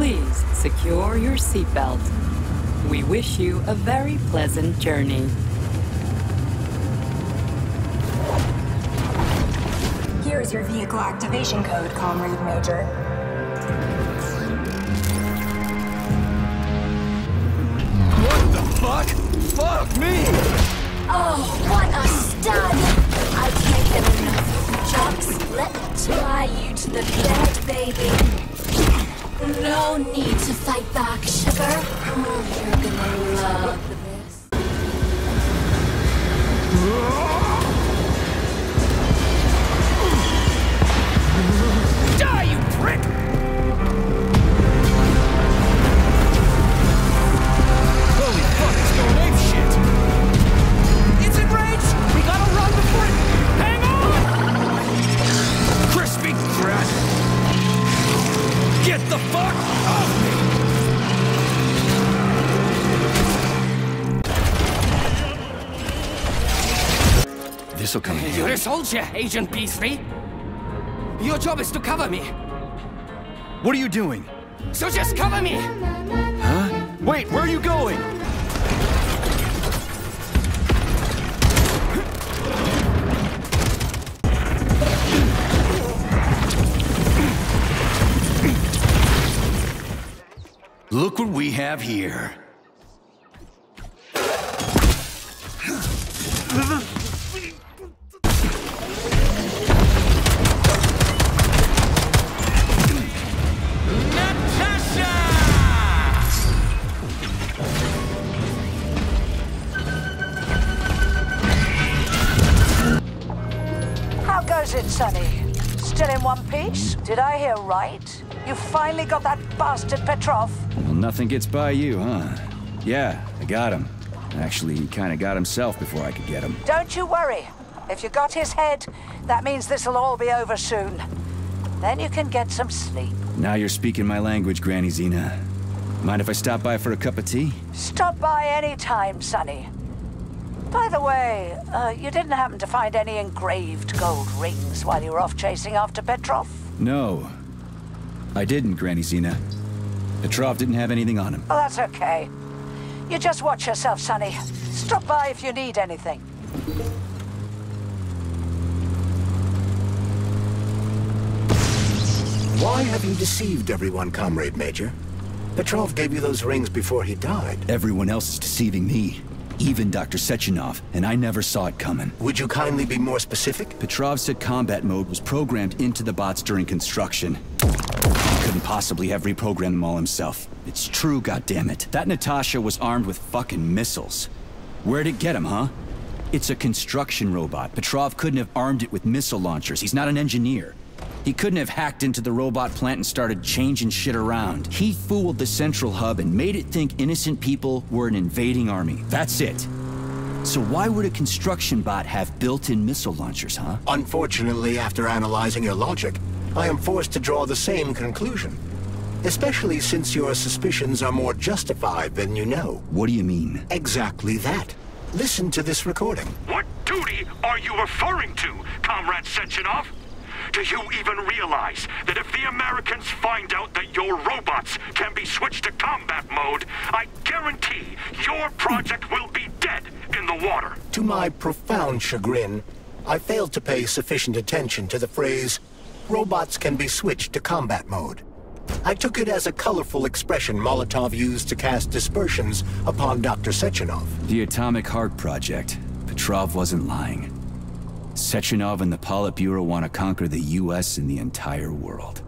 Please secure your seatbelt. We wish you a very pleasant journey. Here's your vehicle activation code, Comrade Major. What the fuck? Fuck me! Oh, what a stud! I can't get enough. Just let me tie you to the bed, baby. No need to fight back, sugar. Oh, you're gonna love this. Die, you prick! Holy fuck, it's going ape shit! It's in range! We gotta run before it... Hang on! Crispy brat! Get the fuck off me! This'll come in. You're a soldier, Agent P3. Your job is to cover me. What are you doing? So just cover me! Huh? Wait, where are you going? Look what we have here. How goes it, Sonny? Still in one piece? Did I hear right? You finally got that bastard Petrov? Well, nothing gets by you, huh? Yeah, I got him. Actually, he kind of got himself before I could get him. Don't you worry. If you got his head, that means this'll all be over soon. Then you can get some sleep. Now you're speaking my language, Granny Zena. Mind if I stop by for a cup of tea? Stop by any time, Sonny. By the way, you didn't happen to find any engraved gold rings while you were off chasing after Petrov? No, I didn't, Granny Zena. Petrov didn't have anything on him. Oh, that's okay. You just watch yourself, Sonny. Stop by if you need anything. Why have you deceived everyone, Comrade Major? Petrov gave you those rings before he died. Everyone else is deceiving me. Even Dr. Sechenov, and I never saw it coming. Would you kindly be more specific? Petrov said combat mode was programmed into the bots during construction. He couldn't possibly have reprogrammed them all himself. It's true, goddammit. That Natasha was armed with fucking missiles. Where'd it get him, huh? It's a construction robot. Petrov couldn't have armed it with missile launchers. He's not an engineer. He couldn't have hacked into the robot plant and started changing shit around. He fooled the central hub and made it think innocent people were an invading army. That's it. So why would a construction bot have built-in missile launchers, huh? Unfortunately, after analyzing your logic, I am forced to draw the same conclusion. Especially since your suspicions are more justified than you know. What do you mean? Exactly that. Listen to this recording. What duty are you referring to, Comrade Sechenov? Do you even realize that if the Americans find out that your robots can be switched to combat mode, I guarantee your project will be dead in the water? To my profound chagrin, I failed to pay sufficient attention to the phrase, robots can be switched to combat mode. I took it as a colorful expression Molotov used to cast dispersions upon Dr. Sechenov. The Atomic Heart Project. Petrov wasn't lying. Sechenov and the Politburo want to conquer the U.S. and the entire world.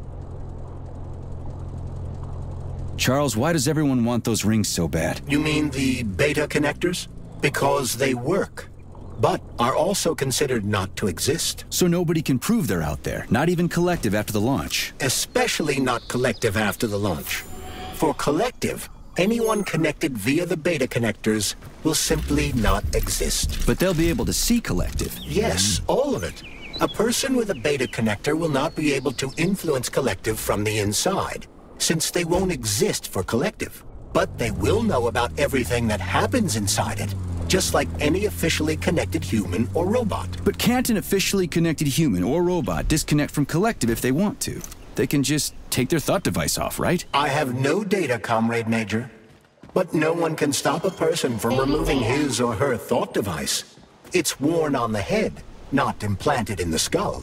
Charles, why does everyone want those rings so bad? You mean the beta connectors? Because they work, but are also considered not to exist. So nobody can prove they're out there, not even Collective after the launch. Especially not Collective after the launch. For Collective, anyone connected via the beta connectors will simply not exist. But they'll be able to see Collective. Yes, all of it. A person with a beta connector will not be able to influence Collective from the inside, since they won't exist for Collective. But they will know about everything that happens inside it, just like any officially connected human or robot. But can't an officially connected human or robot disconnect from Collective if they want to? they can just take their thought device off, right? I have no data, Comrade Major. But no one can stop a person from removing his or her thought device. It's worn on the head, not implanted in the skull.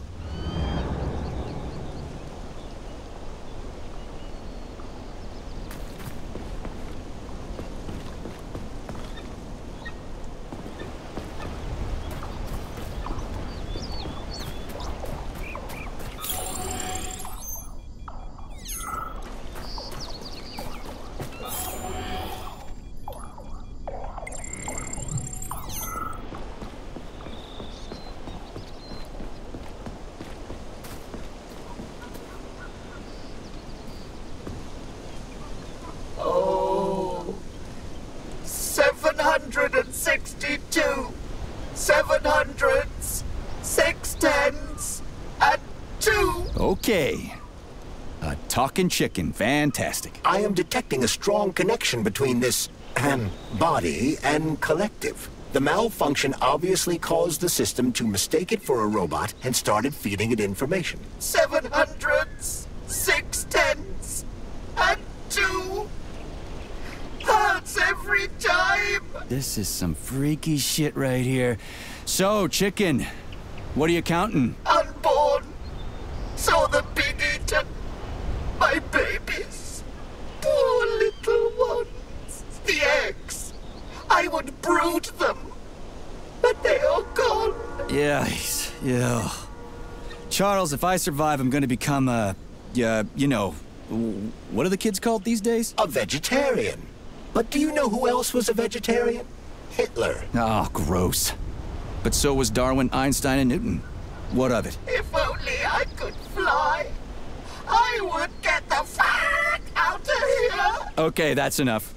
Oh, 762, 700s, 610s, and 2. Okay. A talking chicken. Fantastic. I am detecting a strong connection between this, body and collective. The malfunction obviously caused the system to mistake it for a robot and started feeding it information. 700s, 610s, and 2. Hurts every time. This is some freaky shit right here. So, chicken, what are you counting? Unborn. Saw the big eater. My babies. Poor little ones. The eggs. I would brood them. But they are gone. Yeah. Charles, if I survive, I'm gonna become a, you know, what are the kids called these days? A vegetarian. But do you know who else was a vegetarian? Hitler. Oh, gross. But so was Darwin, Einstein, and Newton. What of it? If only I could fly, I would get the fuck out of here! Okay, that's enough.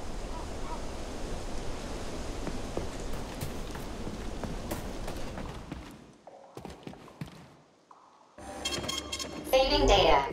Saving data.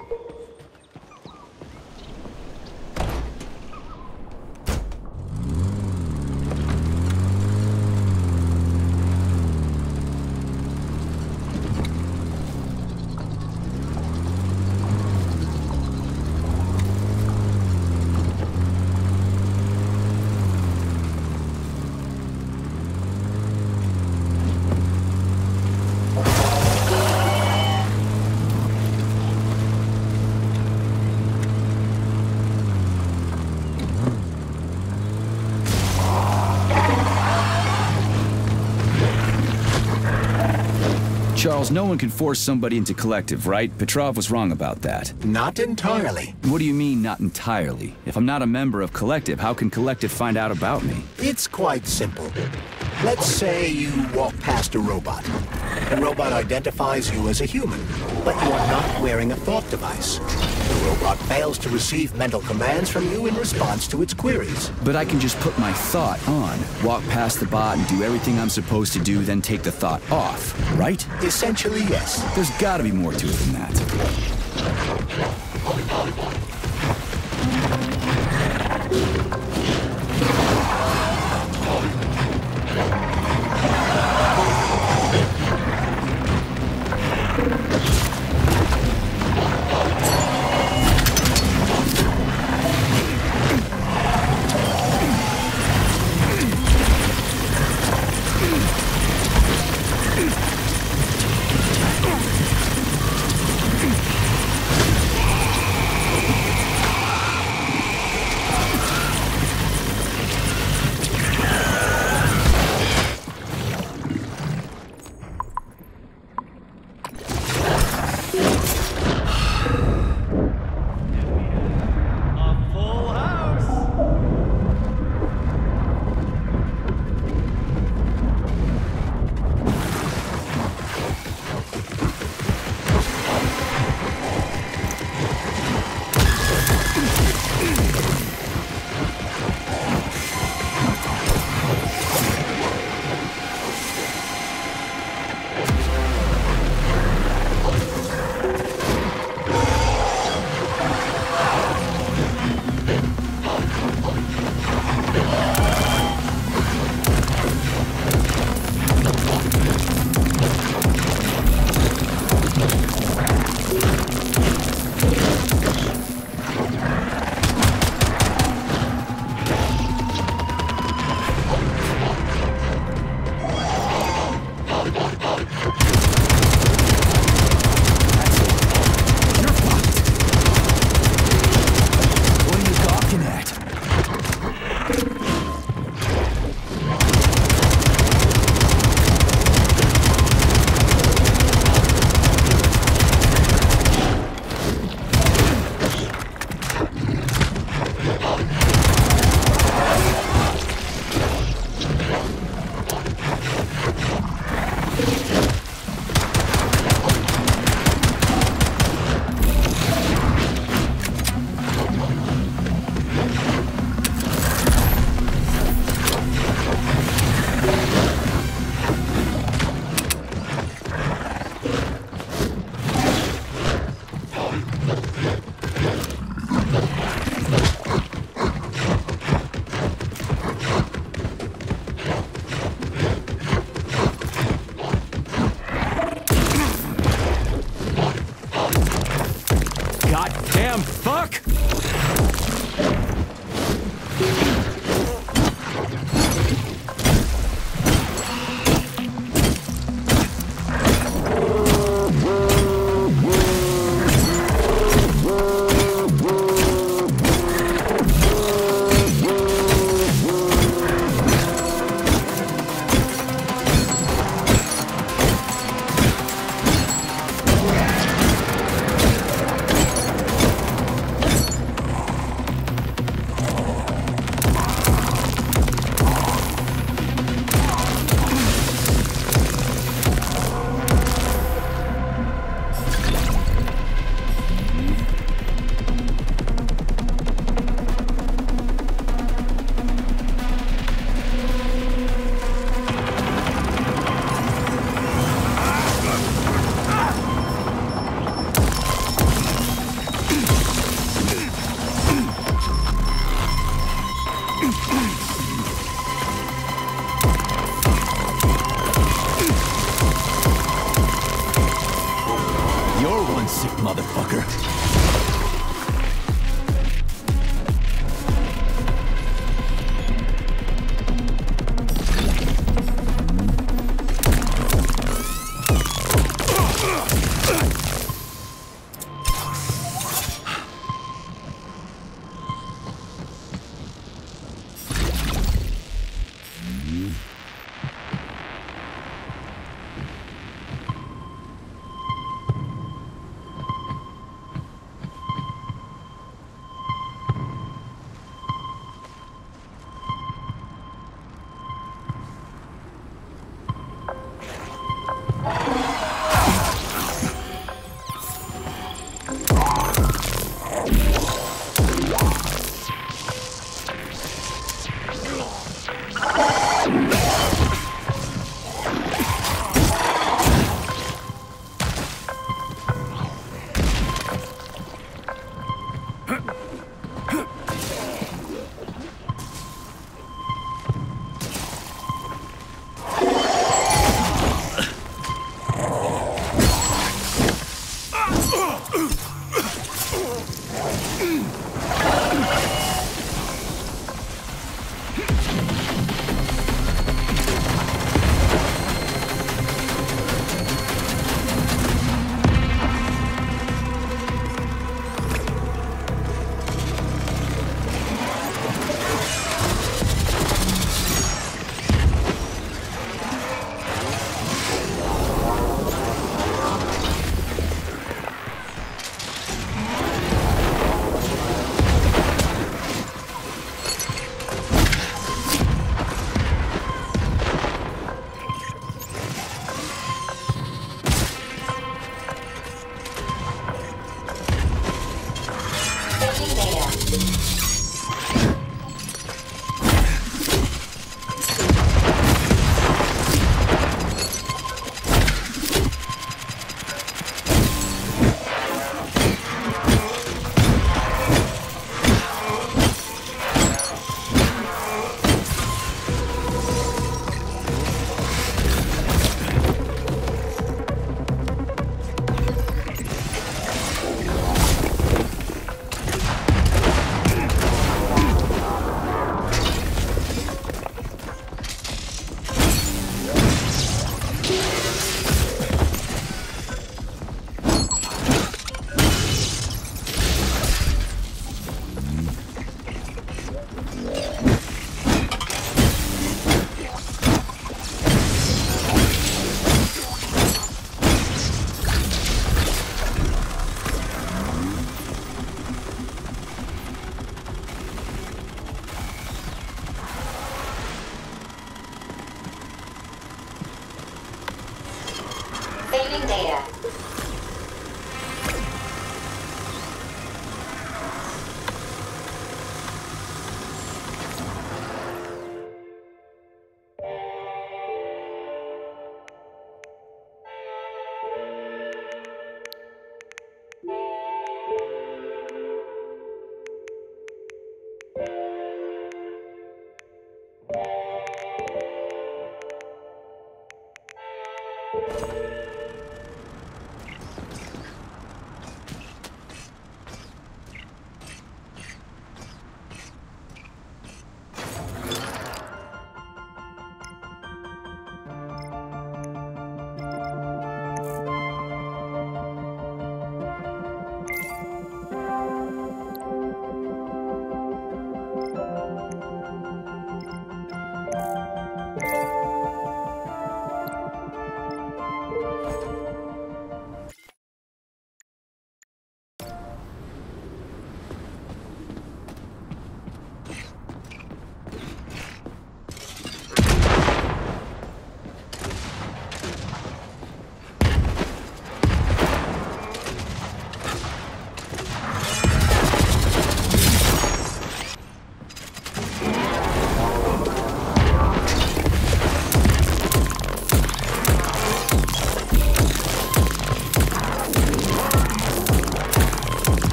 Charles, no one can force somebody into collective, right? Petrov was wrong about that. Not entirely. What do you mean, not entirely? If I'm not a member of collective, how can collective find out about me? It's quite simple. Let's say you walk past a robot. The robot identifies you as a human, but you are not wearing a thought device. The robot fails to receive mental commands from you in response to its queries. But I can just put my thought on, walk past the bot and do everything I'm supposed to do, then take the thought off, right? Essentially, yes. There's gotta be more to it than that. Damn fuck!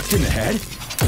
fucked in the head?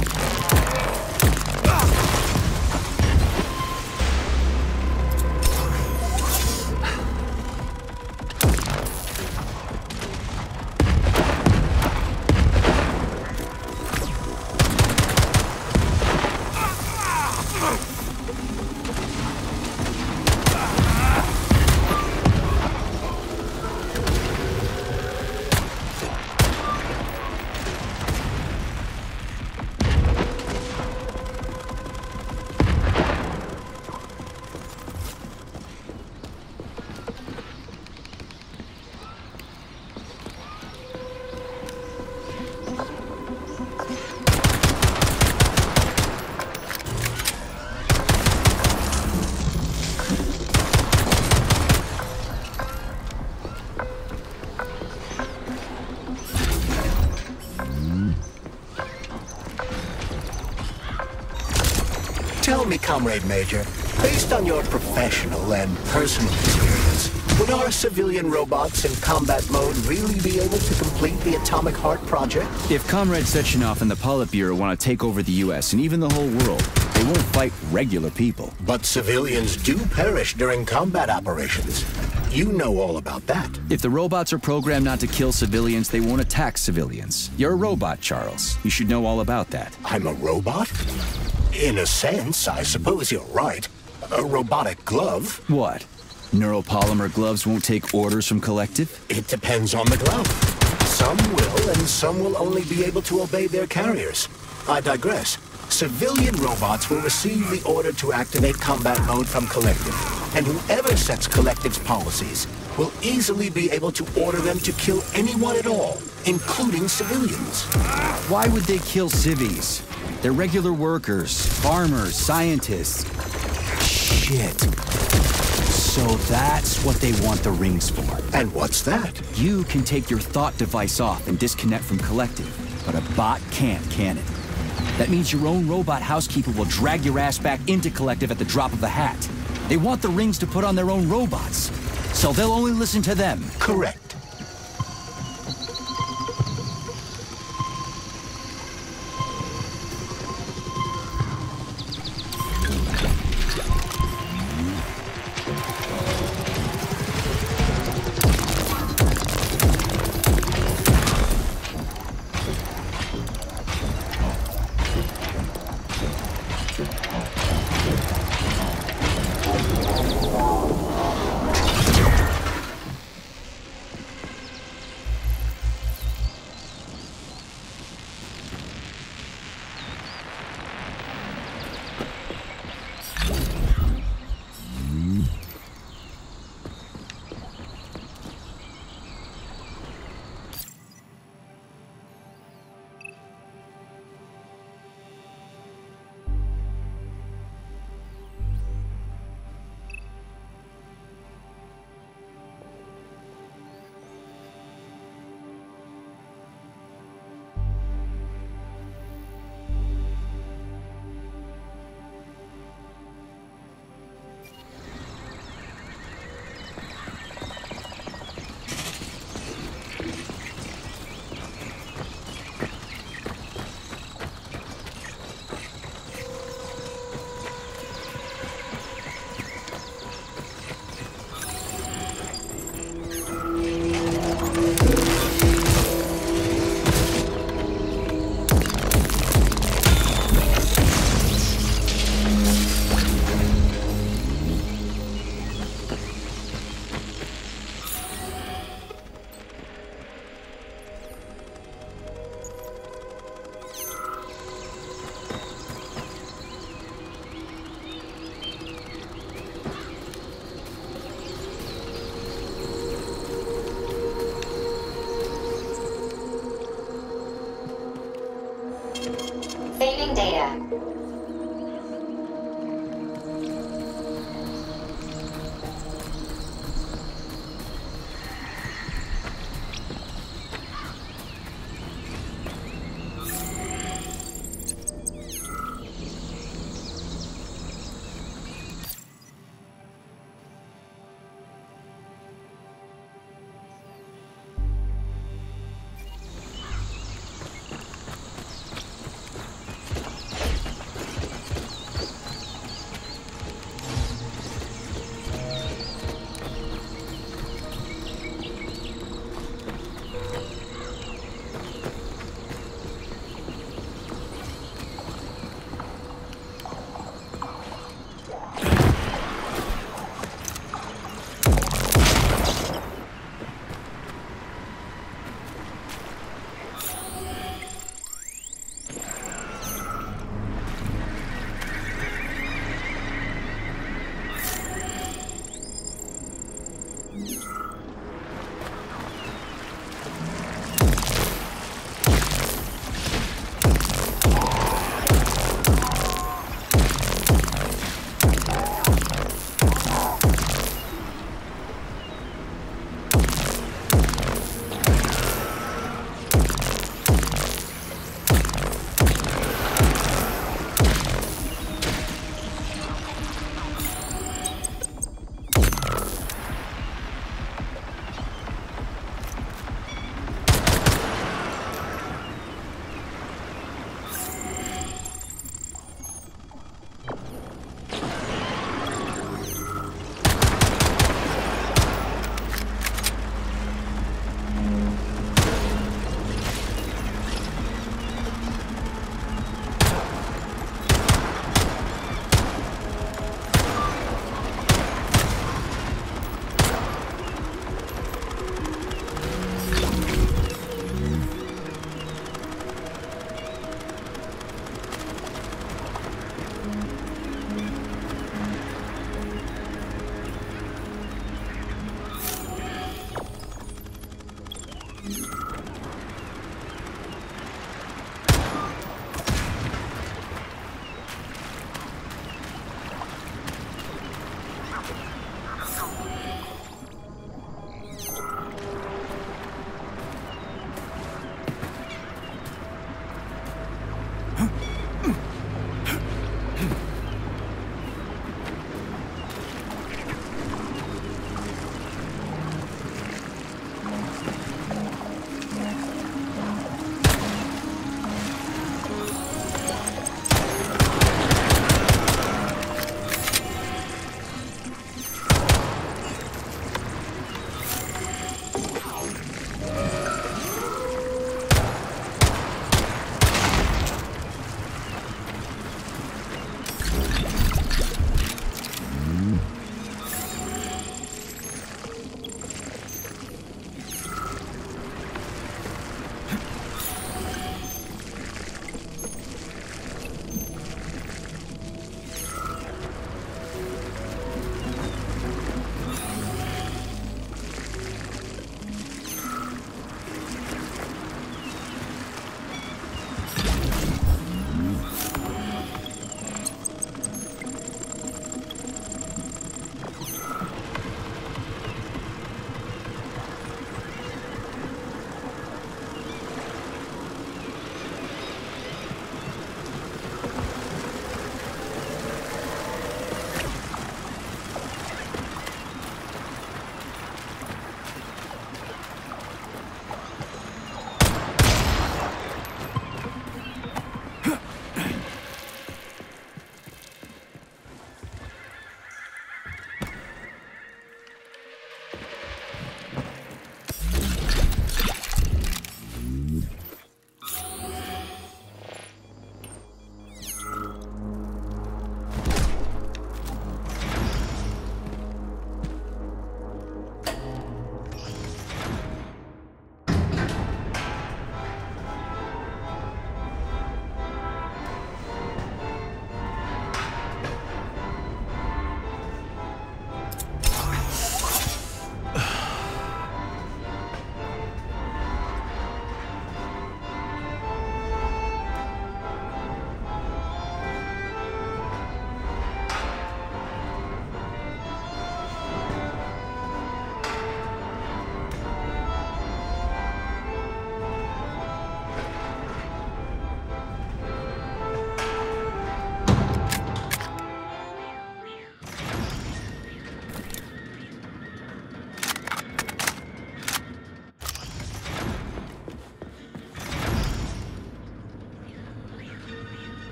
Tell me, Comrade Major, based on your professional and personal experience, would our civilian robots in combat mode really be able to complete the Atomic Heart project? If Comrade Sechenov and the Politburo want to take over the US and even the whole world, they won't fight regular people. But civilians do perish during combat operations. You know all about that. If the robots are programmed not to kill civilians, they won't attack civilians. You're a robot, Charles. You should know all about that. I'm a robot? In a sense, I suppose you're right. A robotic glove. What? Neuropolymer gloves won't take orders from Collective? It depends on the glove. Some will, and some will only be able to obey their carriers. I digress. Civilian robots will receive the order to activate combat mode from Collective, and whoever sets Collective's policies will easily be able to order them to kill anyone at all, including civilians. Why would they kill civvies? They're regular workers, farmers, scientists. Shit. So that's what they want the rings for. And what's that? You can take your thought device off and disconnect from Collective, but a bot can't, can it? That means your own robot housekeeper will drag your ass back into Collective at the drop of a hat. They want the rings to put on their own robots, so they'll only listen to them. Correct.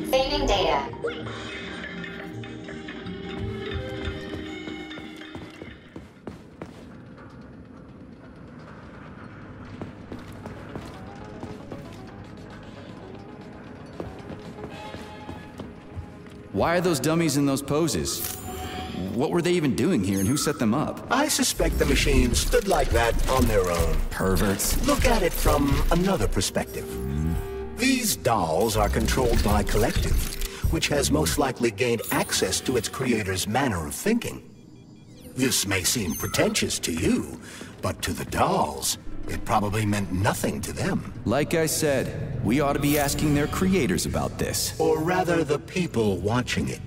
Saving data. Why are those dummies in those poses? What were they even doing here and who set them up? I suspect the machines stood like that on their own. Perverts. Look at it from another perspective. These dolls are controlled by Collective, which has most likely gained access to its creator's manner of thinking. This may seem pretentious to you, but to the dolls, it probably meant nothing to them. Like I said, we ought to be asking their creators about this. Or rather, the people watching it.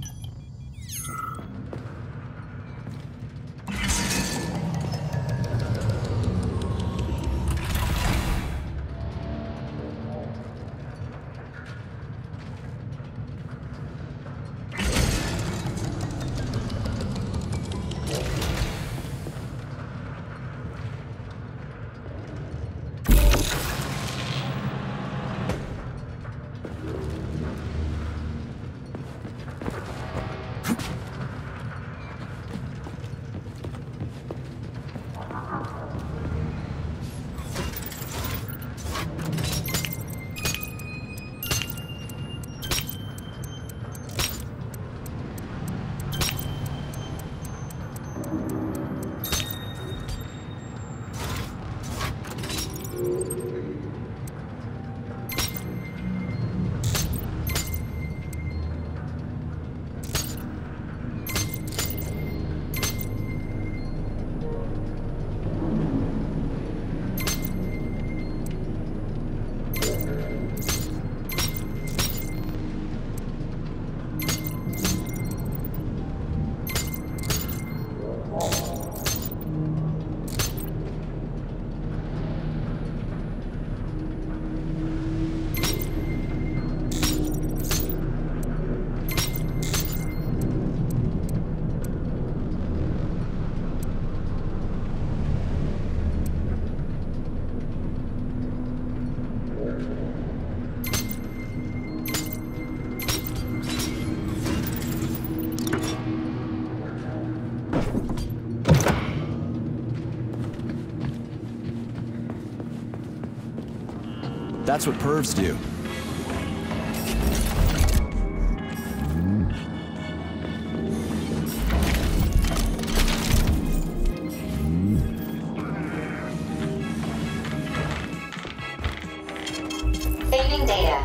That's what pervs do. Saving data.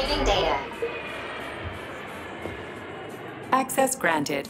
Saving data. Access granted.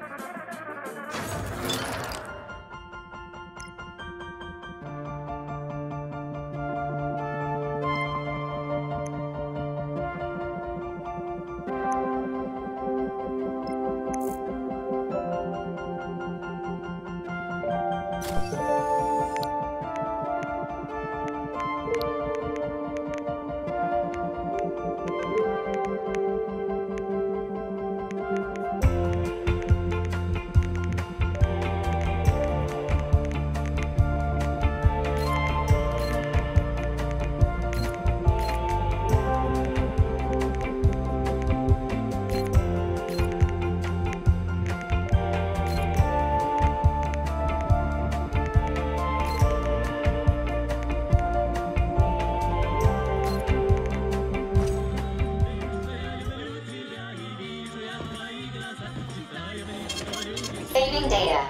Saving data.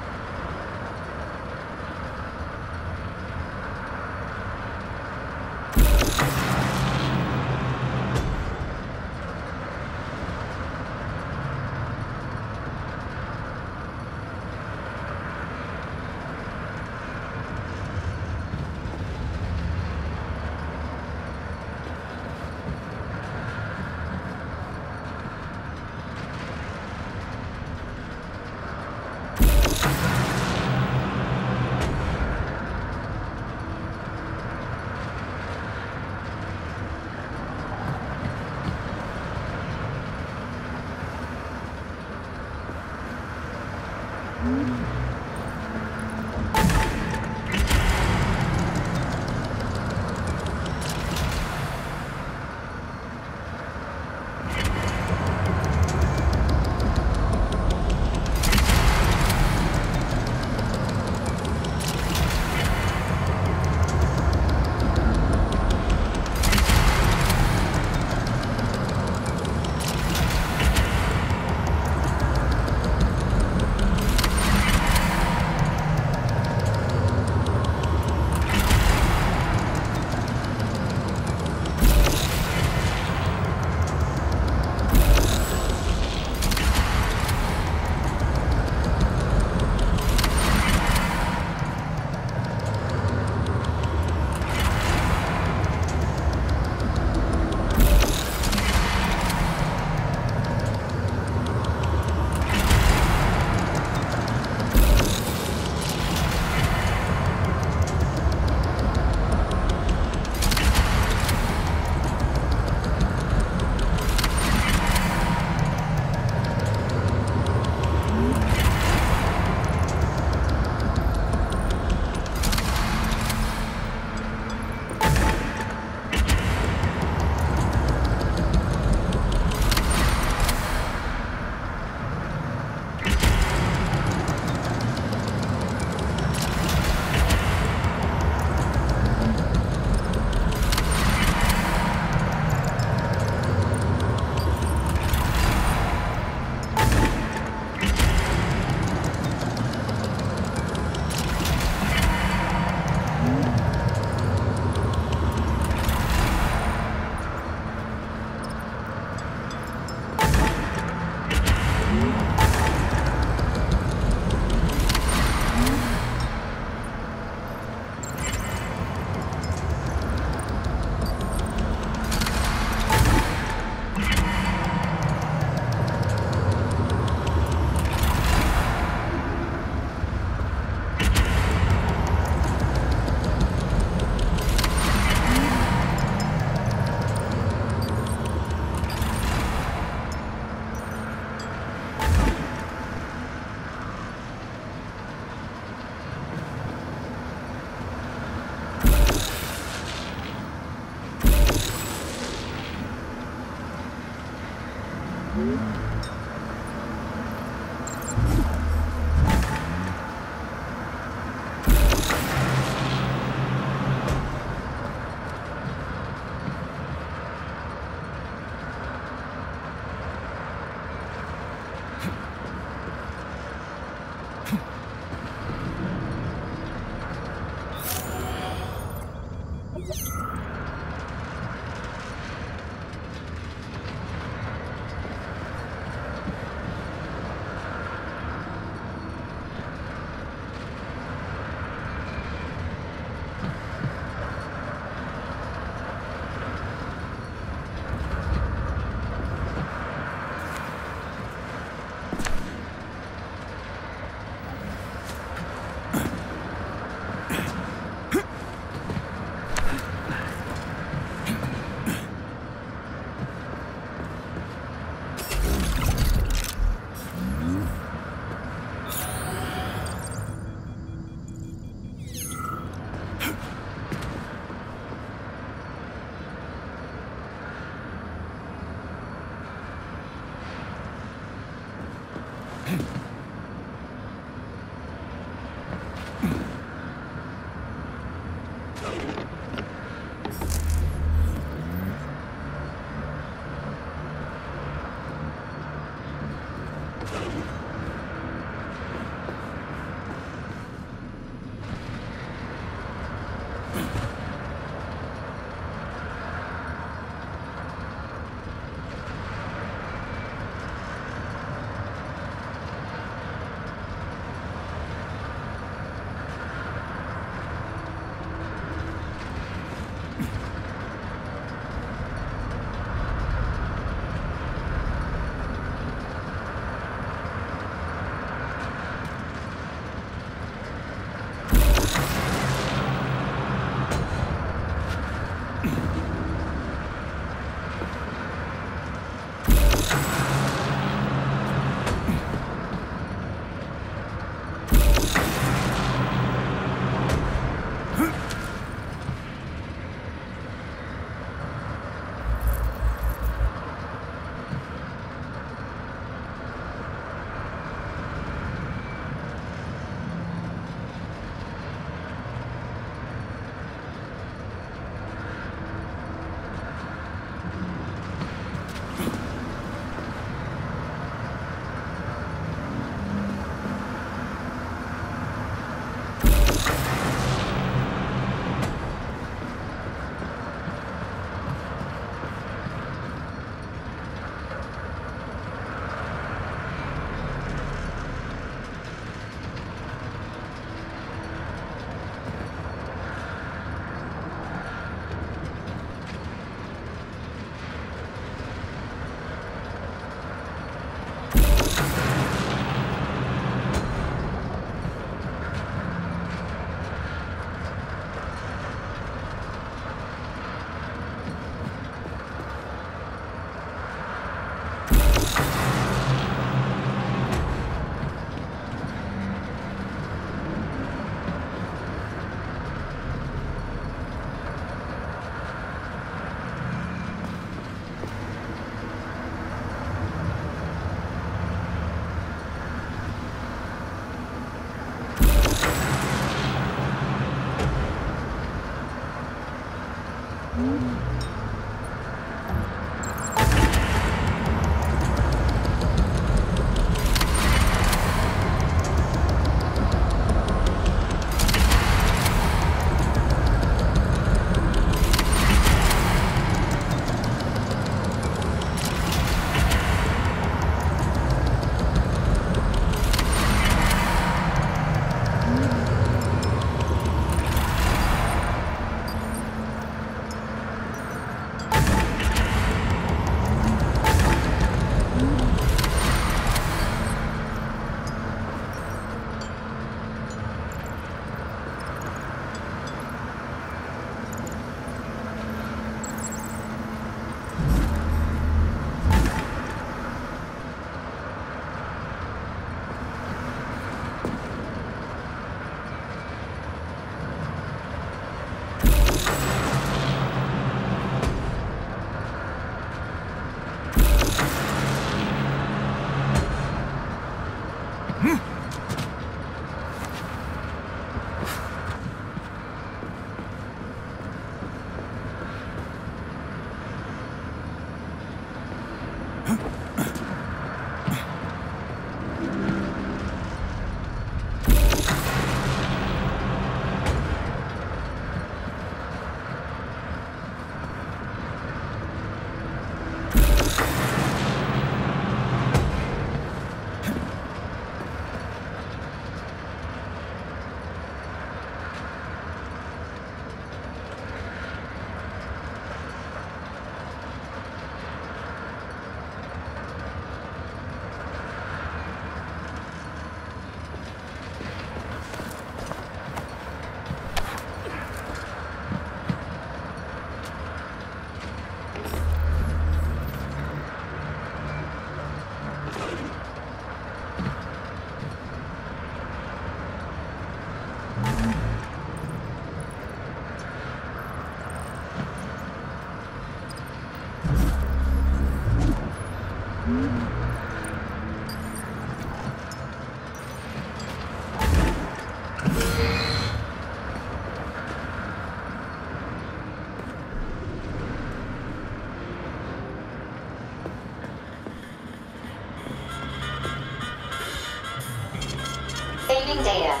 Saving data.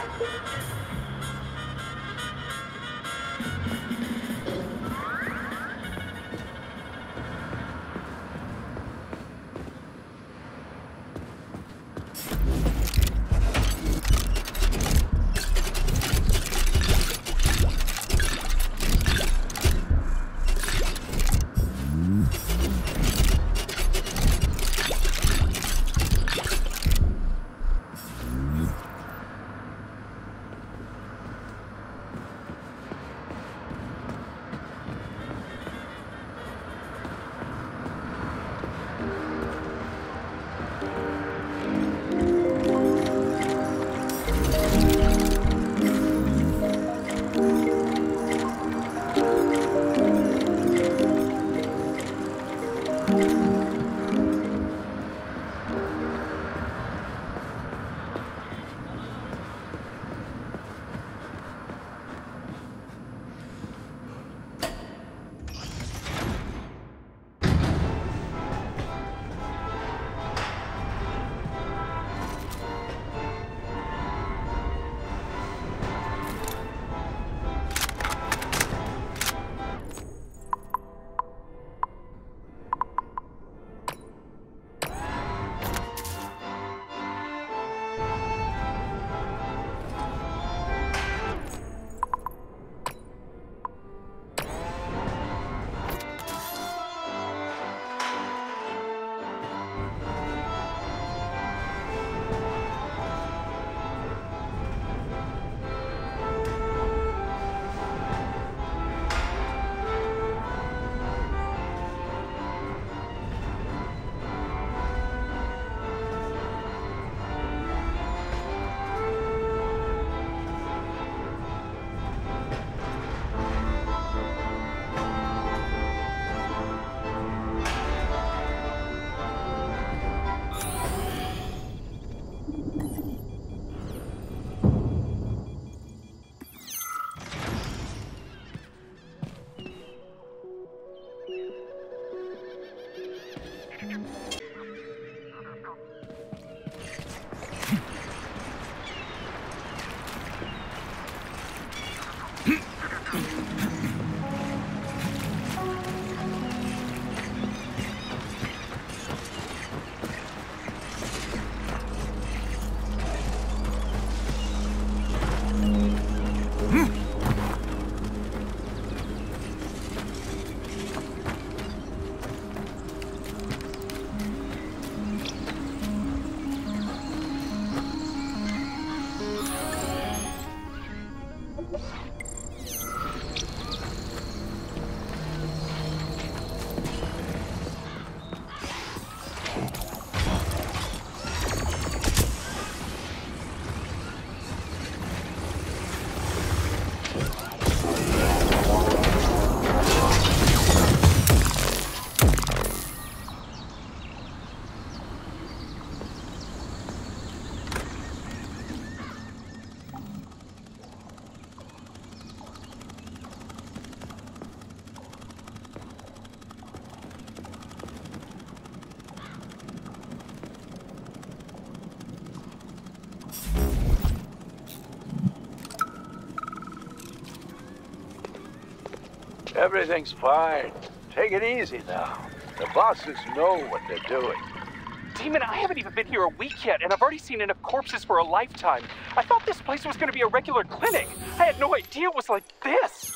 Everything's fine. Take it easy now. The bosses know what they're doing. Demon, I haven't even been here a week yet, and I've already seen enough corpses for a lifetime. I thought this place was going to be a regular clinic. I had no idea it was like this.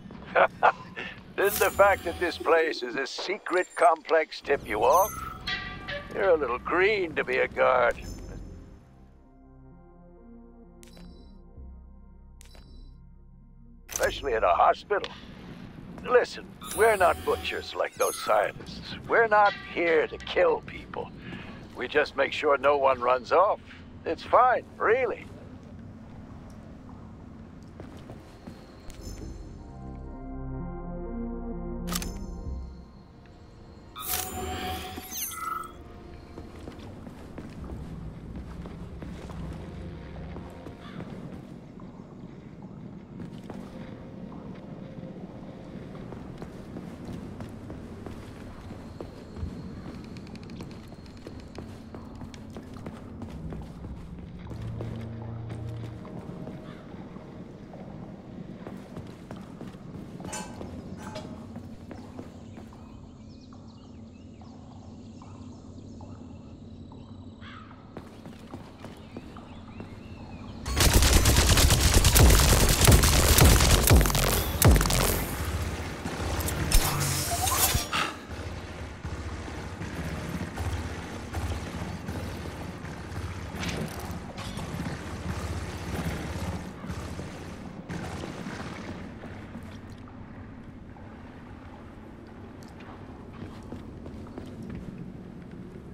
Didn't the fact that this place is a secret complex tip you off? You're a little green to be a guard. Especially at a hospital. Listen, we're not butchers like those scientists. We're not here to kill people. We just make sure no one runs off. It's fine, really.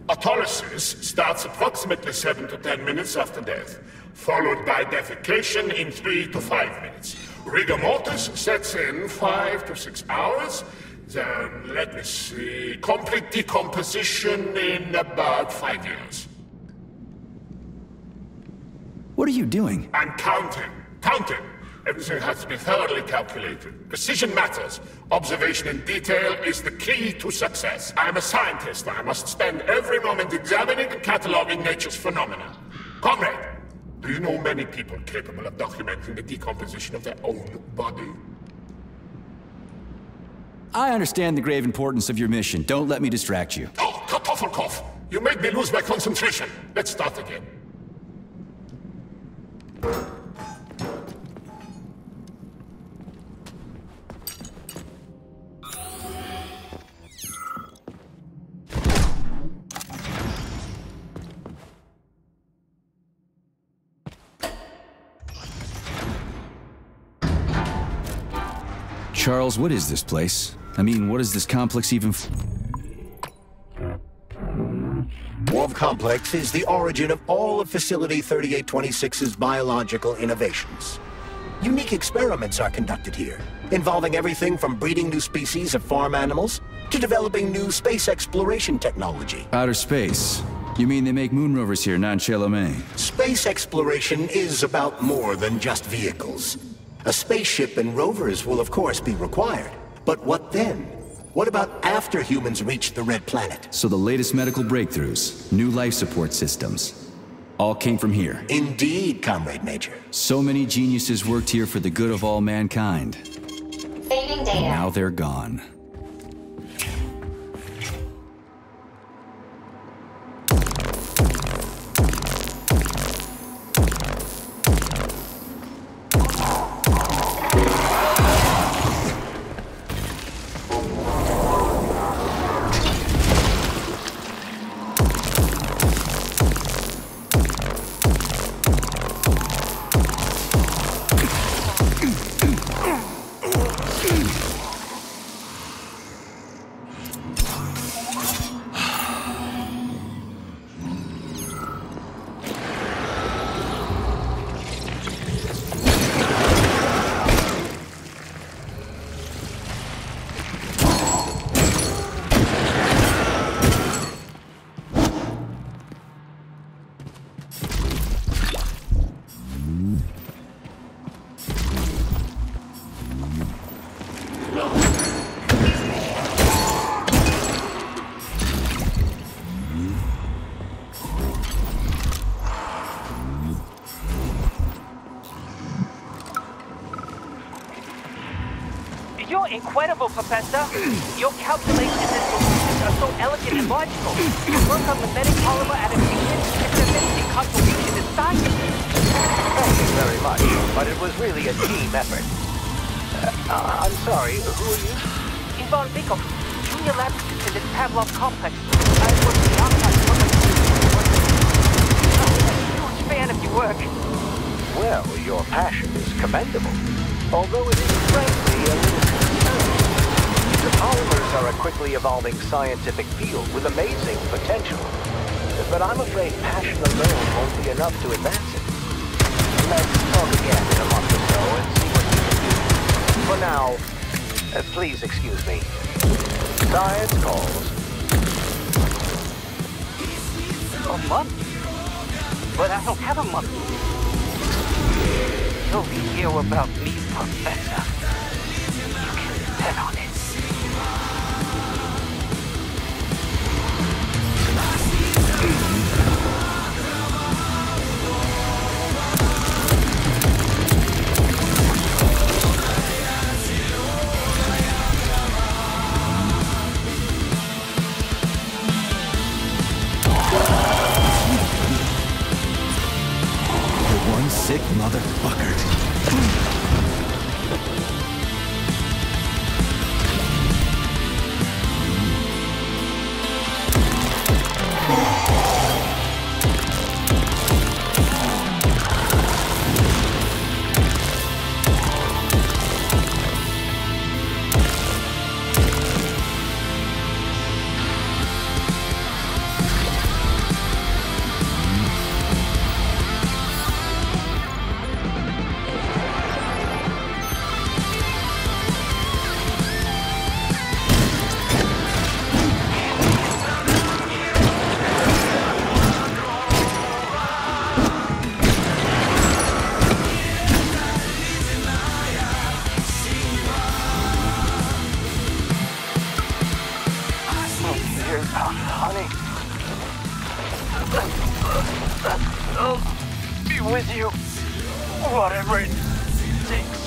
Autolysis starts approximately 7 to 10 minutes after death, followed by defecation in 3 to 5 minutes. Rigor mortis sets in 5 to 6 hours. Then, let me see, complete decomposition in about 5 years. What are you doing? I'm counting. Counting! Everything has to be thoroughly calculated. Precision matters. Observation in detail is the key to success. I'm a scientist. I must spend every moment examining and cataloging nature's phenomena. Comrade, do you know many people capable of documenting the decomposition of their own body? I understand the grave importance of your mission. Don't let me distract you. Oh, Kartoffelkopf! You made me lose my concentration. Let's start again. Charles, what is this place? I mean, what is this complex even Pavlov Complex is the origin of all of Facility 3826's biological innovations. Unique experiments are conducted here, involving everything from breeding new species of farm animals to developing new space exploration technology. Outer space? You mean they make moon rovers here, not Chelomé? Space exploration is about more than just vehicles. A spaceship and rovers will of course be required. But what then? What about after humans reach the Red Planet? So the latest medical breakthroughs, new life support systems, all came from here. Indeed, Comrade Major. So many geniuses worked here for the good of all mankind. Saving data. Now they're gone. You're incredible, Professor. Your calculations and solutions are so elegant and logical. Your work on magnetic polymer adaptation and significant contribution to science. Thank you very much, but it was really a team effort. I'm sorry, who are you? Viktor, junior lab assistant at Pavlov Complex. I work in the archives for I'm a huge fan of your work. Well, your passion is commendable, although it is frankly a little concerning. The polymers are a quickly evolving scientific field with amazing potential, but I'm afraid passion alone won't be enough to advance it. Let's talk again in a month or so and see what we can do. For now, please excuse me. Science calls. A month? But I don't have a month. You'll hear about me, Professor. You can bet on it. One sick motherfucker. Honey. I'll be with you. Whatever it takes.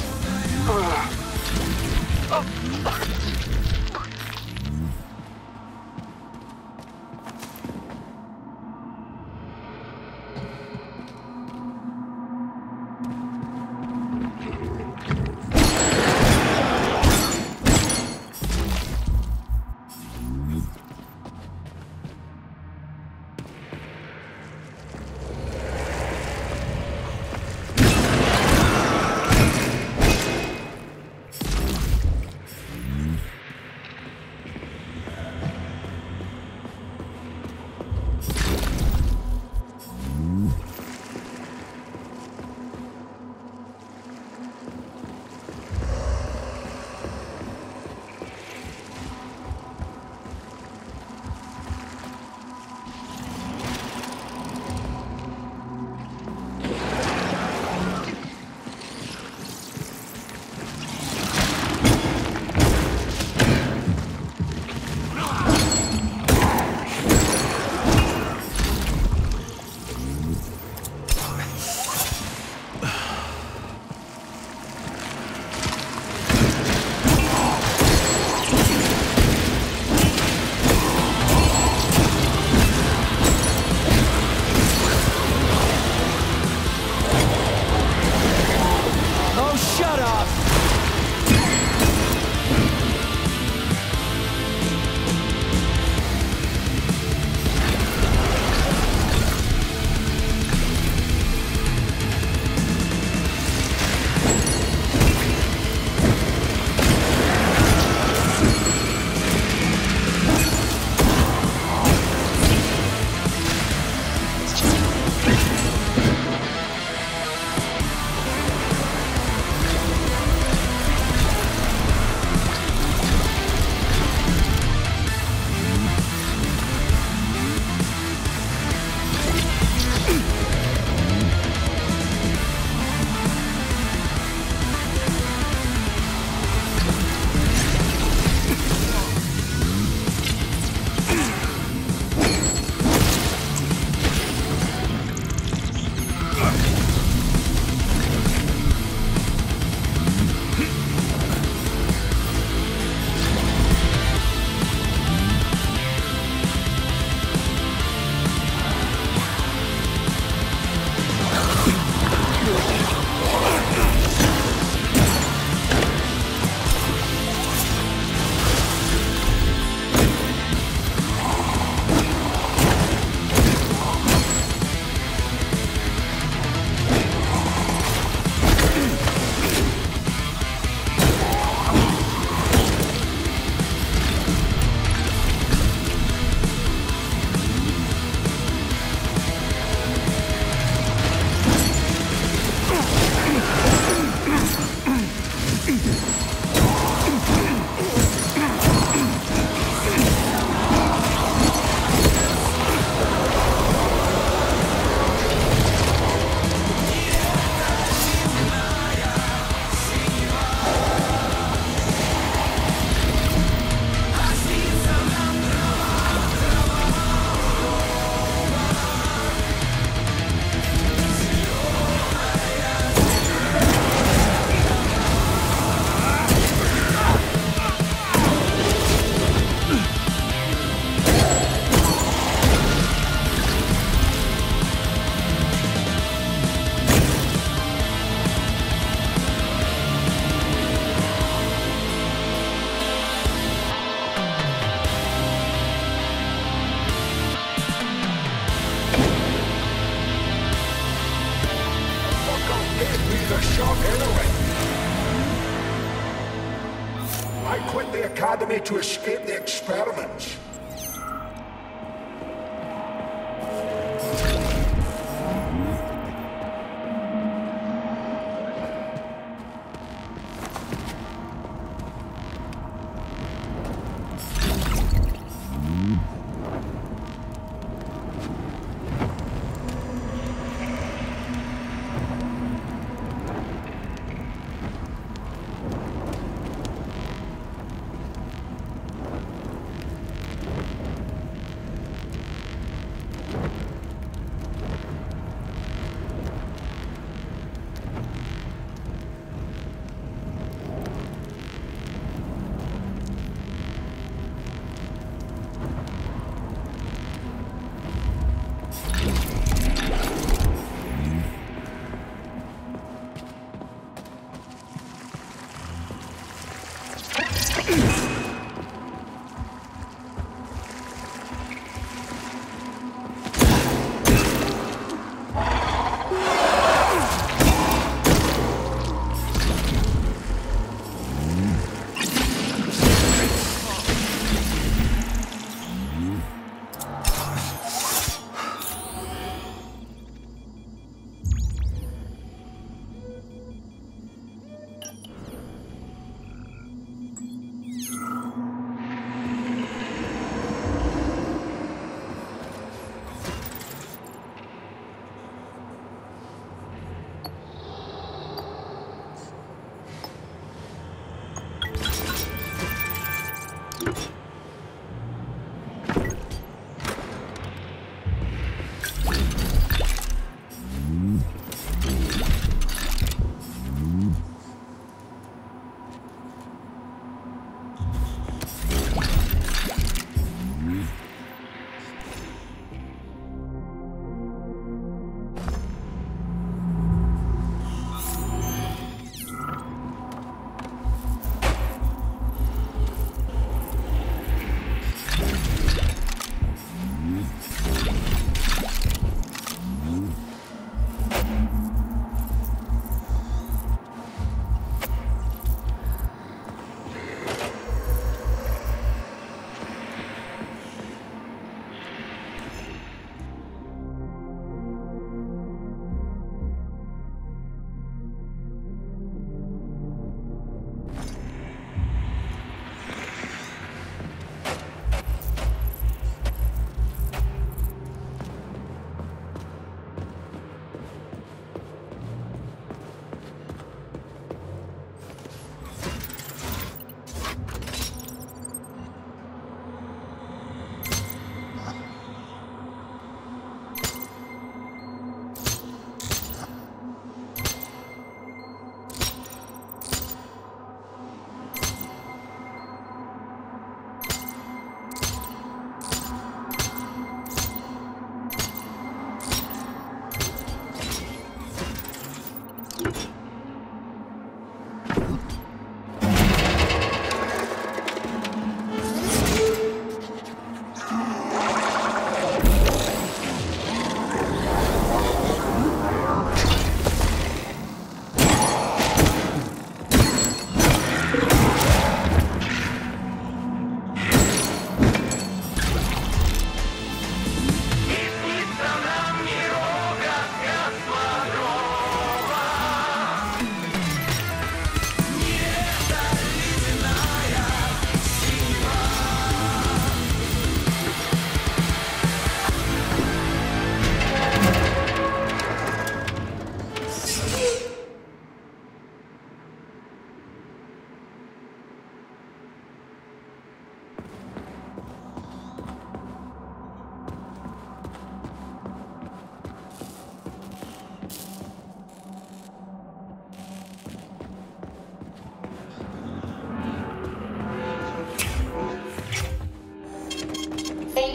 Academy to escape the experiments.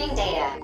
Saving data.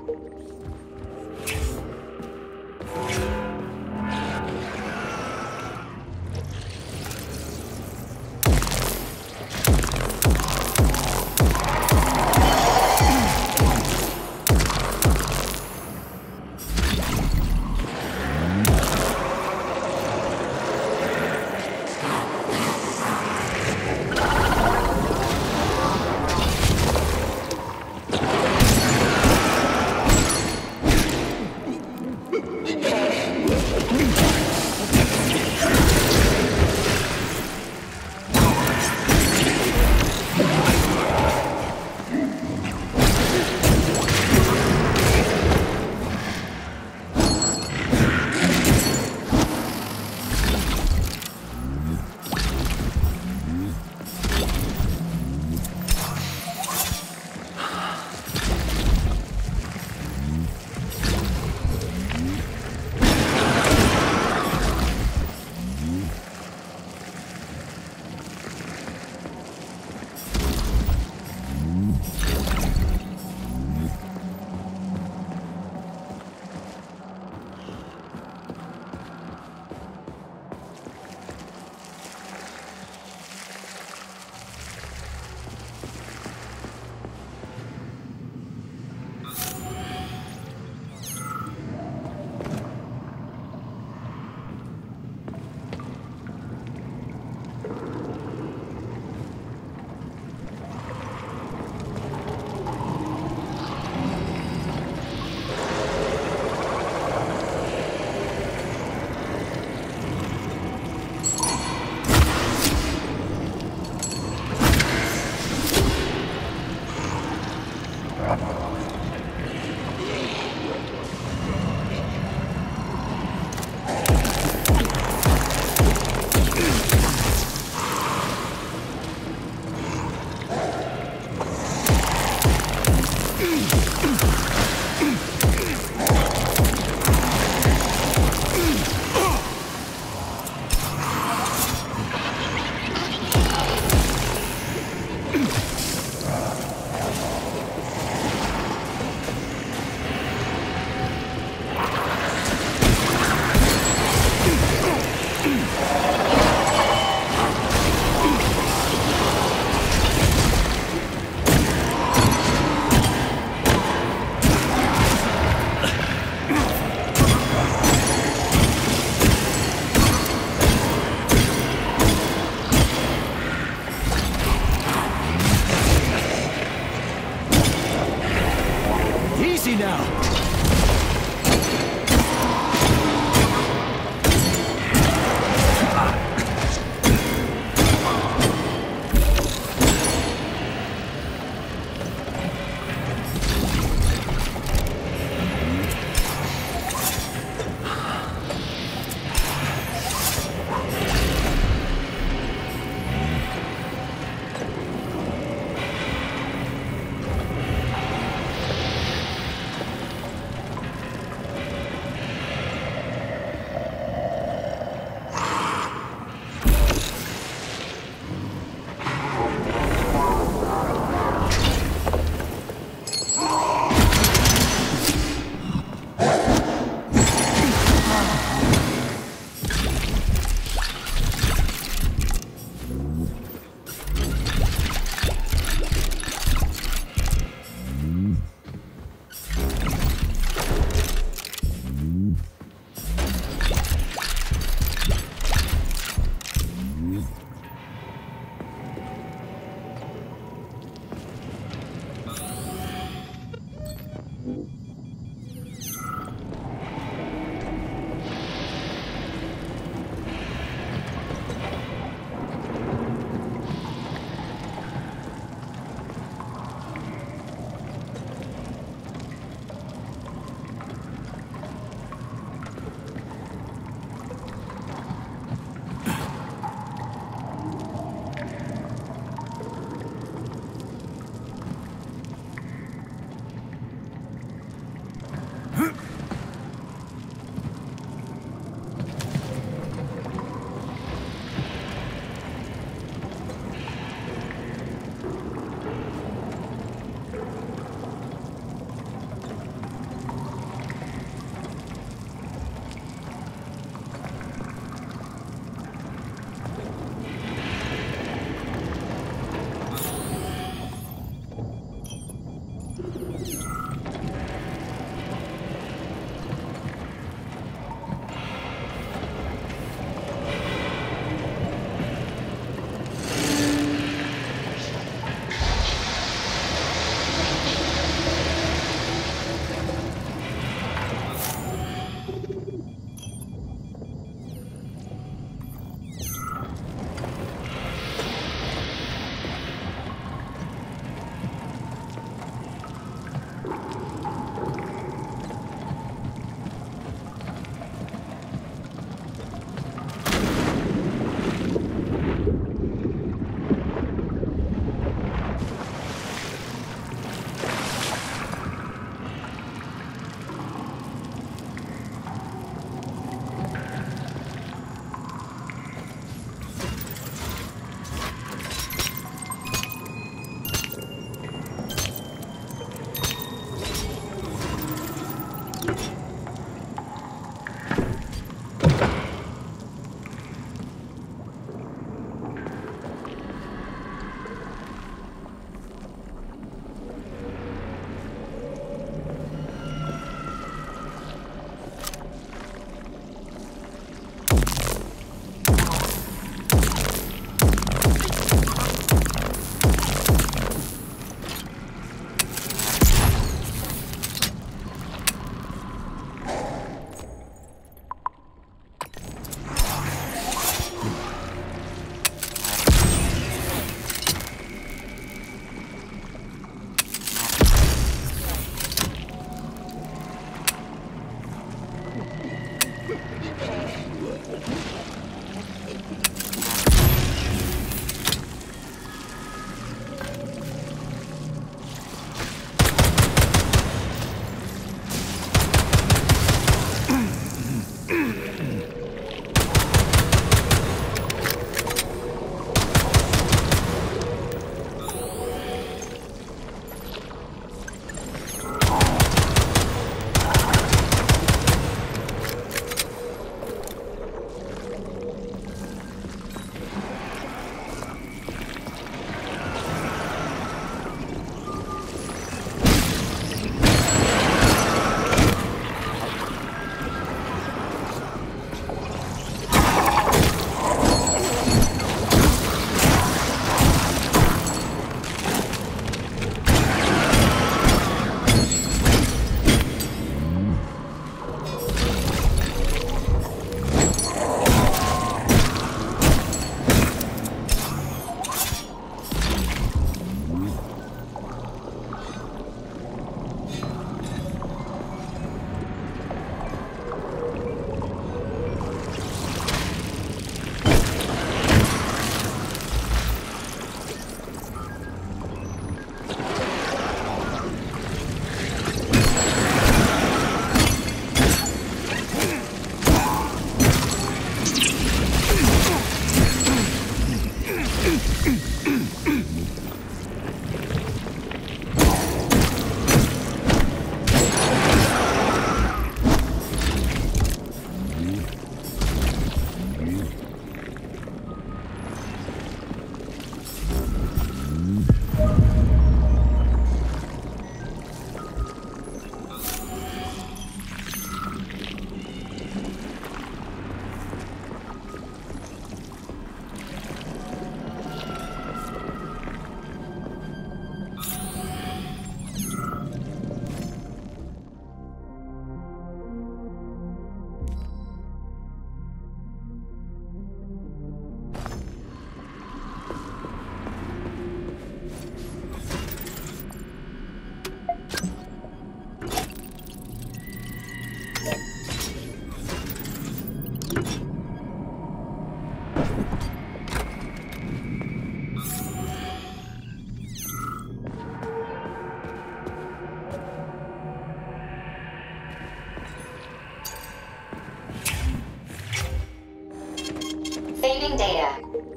data.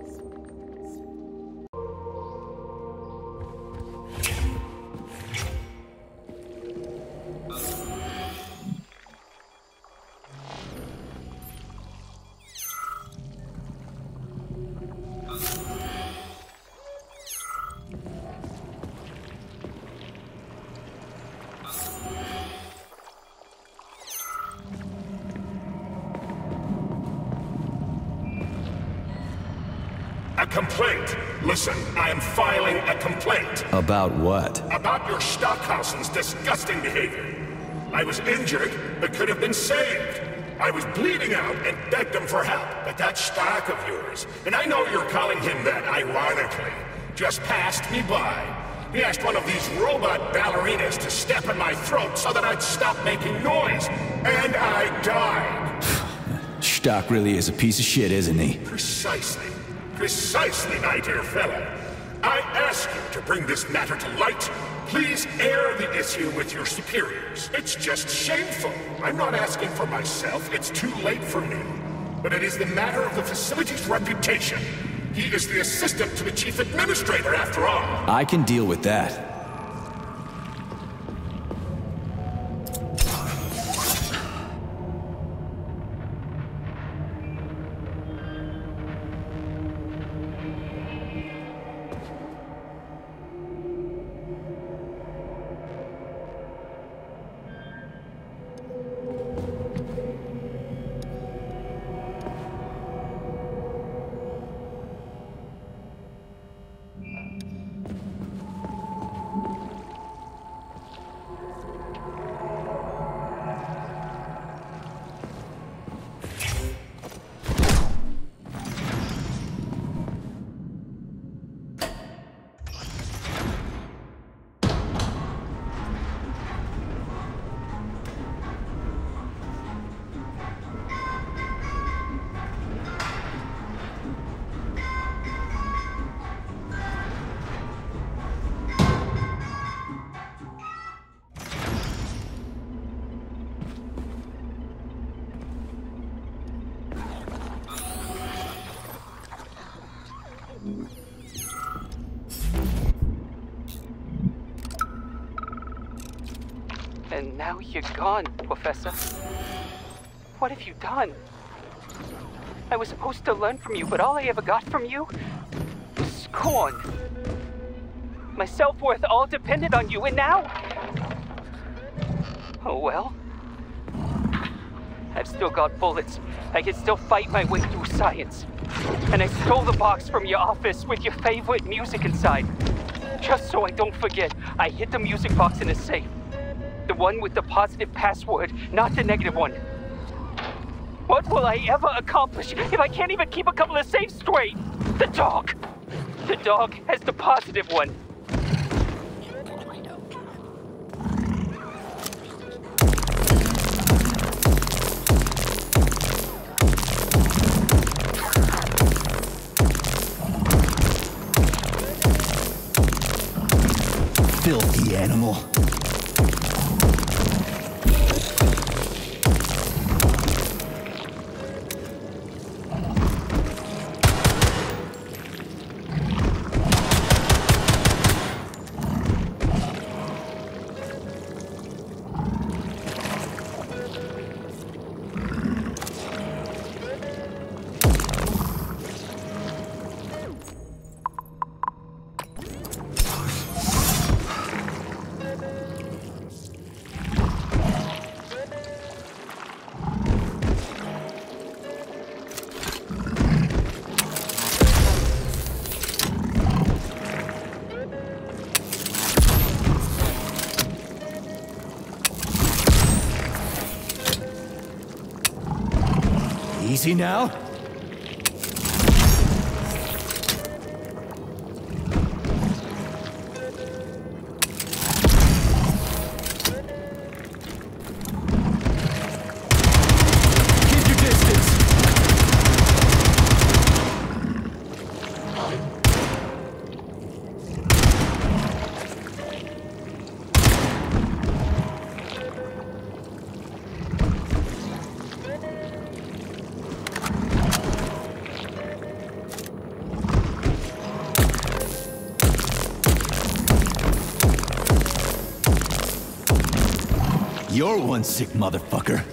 A complaint. Listen, I am filing a complaint. About what? About your Stockhausen's disgusting behavior. I was injured, but could have been saved. I was bleeding out and begged him for help, but that Stock of yours, and I know you're calling him that ironically, just passed me by. He asked one of these robot ballerinas to step in my throat so that I'd stop making noise, and I died. Stock really is a piece of shit, isn't he? Precisely. Precisely, my dear fellow. I ask you to bring this matter to light. Please air the issue with your superiors. It's just shameful. I'm not asking for myself. It's too late for me. But it is the matter of the facility's reputation. He is the assistant to the chief administrator, after all. I can deal with that. And now you're gone, Professor. What have you done? I was supposed to learn from you, but all I ever got from you was scorn. My self-worth all depended on you, and now... Oh well. I've still got bullets. I can still fight my way through science. And I stole the box from your office with your favorite music inside. Just so I don't forget, I hid the music box in the safe. The one with the positive password, not the negative one. What will I ever accomplish if I can't even keep a couple of safes straight? The dog! The dog has the positive one. Filthy animal. Easy now? Keep your distance. You're one sick motherfucker.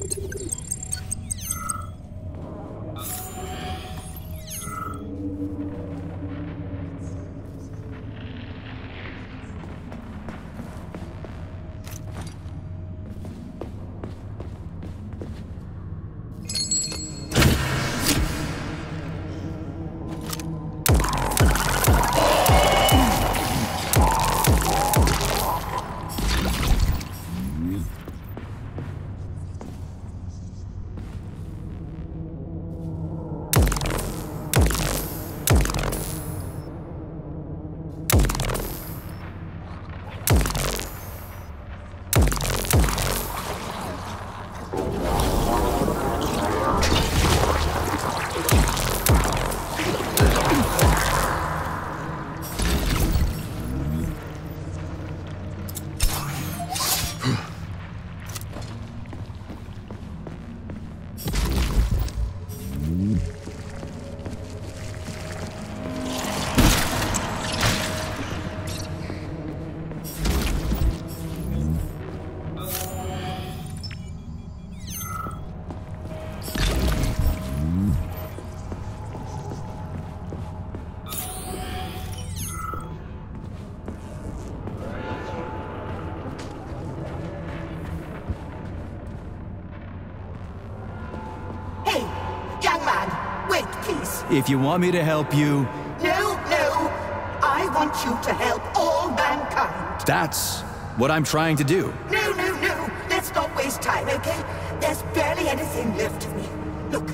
If you want me to help you... No, no. I want you to help all mankind. That's what I'm trying to do. No, no, no. Let's not waste time, okay? There's barely anything left of me. Look,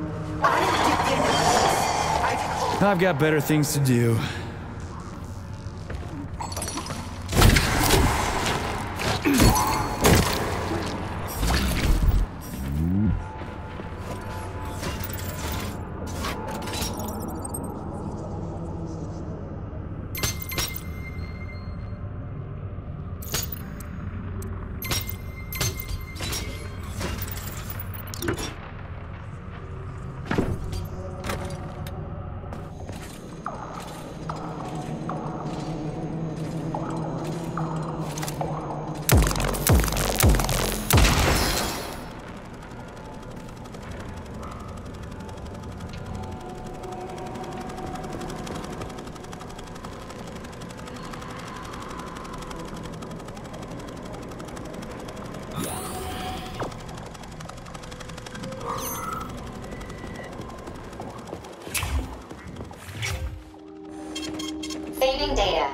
I've got better things to do. Saving data.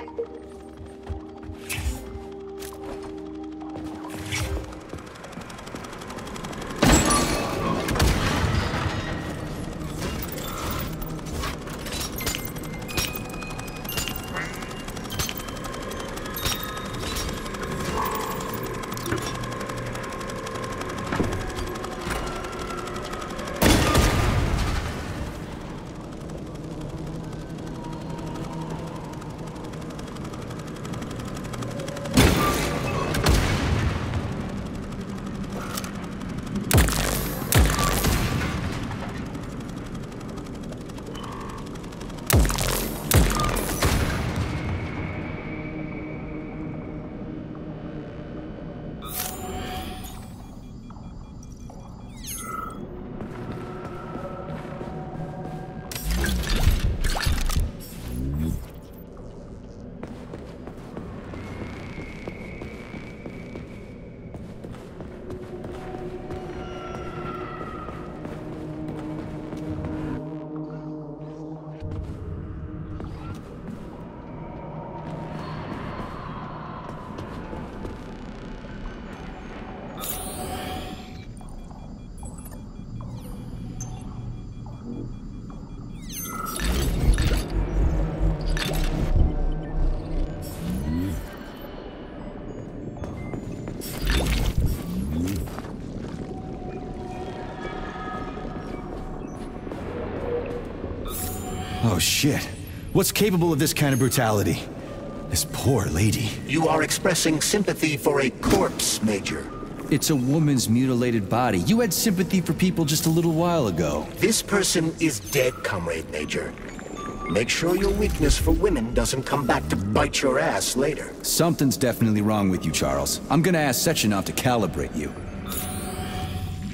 Oh shit. What's capable of this kind of brutality? This poor lady. You are expressing sympathy for a corpse, Major. It's a woman's mutilated body. You had sympathy for people just a little while ago. This person is dead, Comrade Major. Make sure your weakness for women doesn't come back to bite your ass later. Something's definitely wrong with you, Charles. I'm gonna ask Sechenov to calibrate you.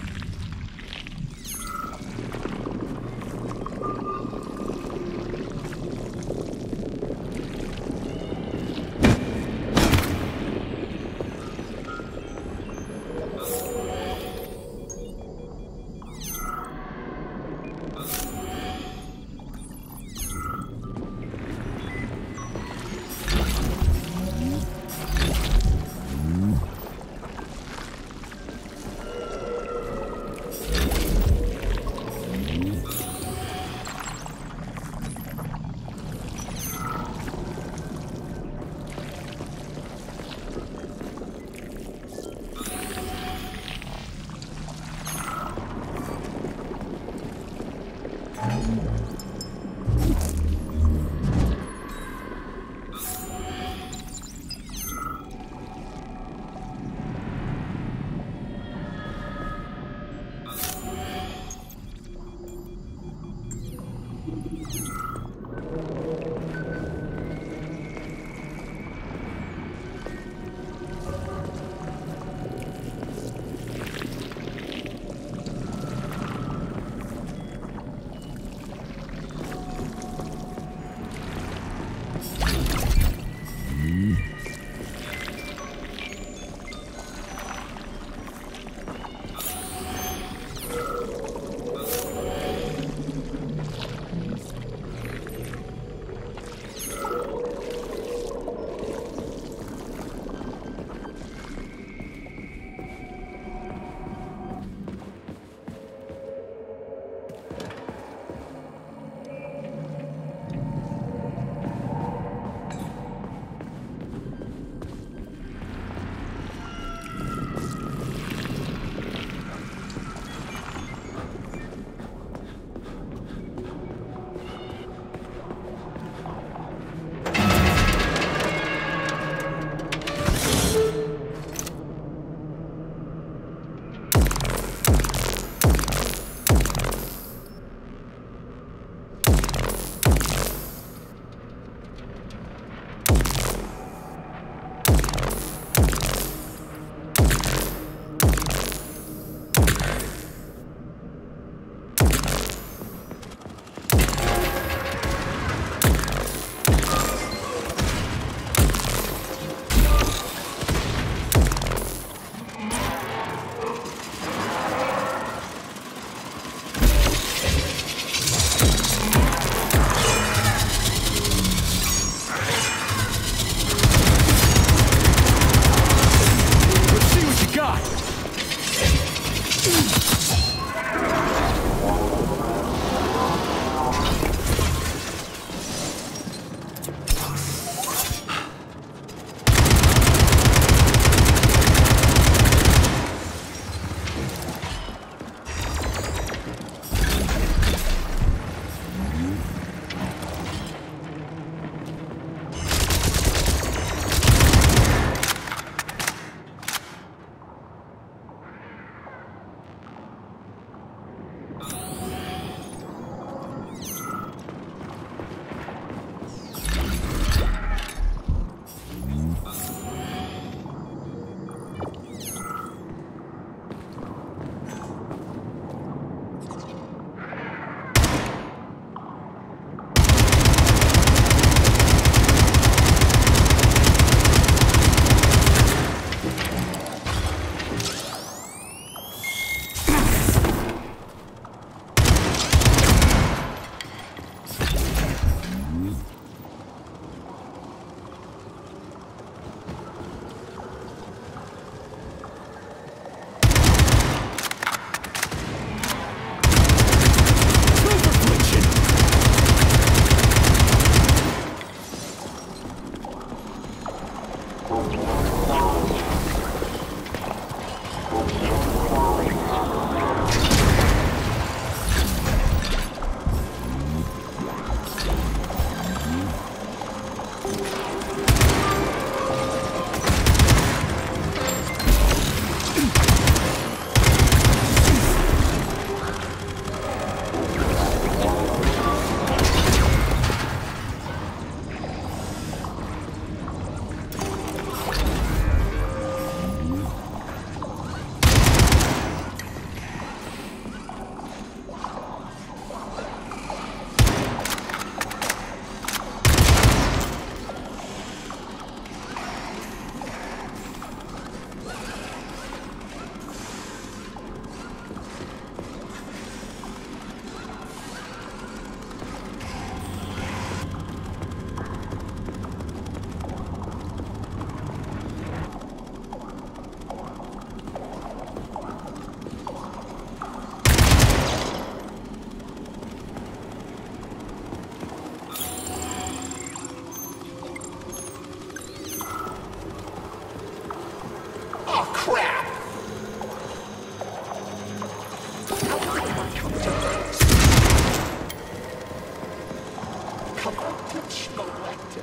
Such collective.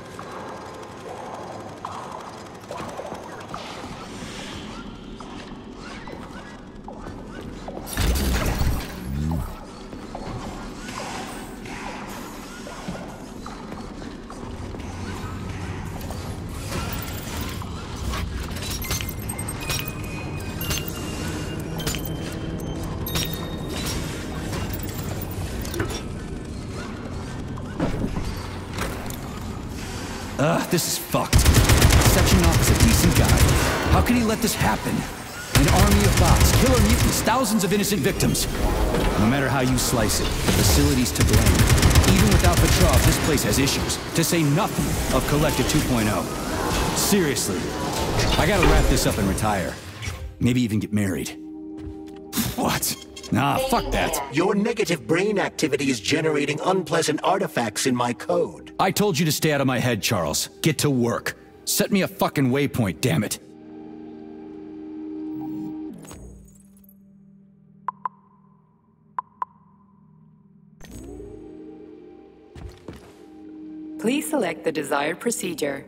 This is fucked. Sechenov is a decent guy. How can he let this happen? An army of bots, killer mutants, thousands of innocent victims. No matter how you slice it, the facility's to blame. Even without Petrov, this place has issues, to say nothing of Collective 2.0. Seriously, I gotta wrap this up and retire. Maybe even get married. What? Nah, fuck that. Your negative brain activity is generating unpleasant artifacts in my code. I told you to stay out of my head, Charles. Get to work. Set me a fucking waypoint, damn it. Please select the desired procedure.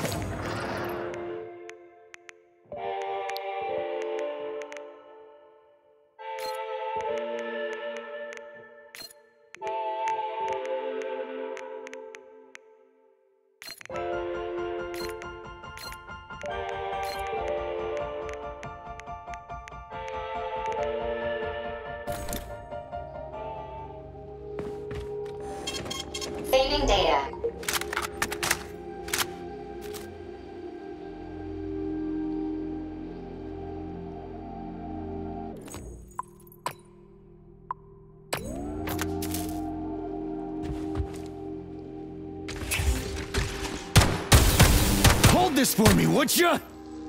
Saving data. Hold this for me, would ya?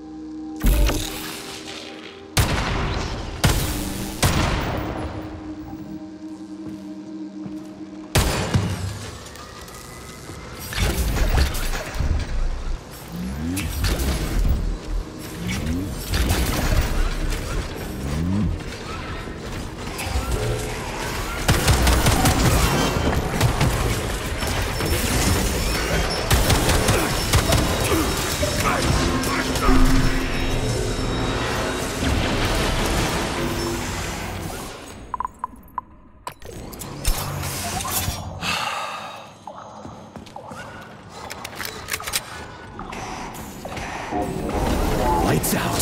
Lights out.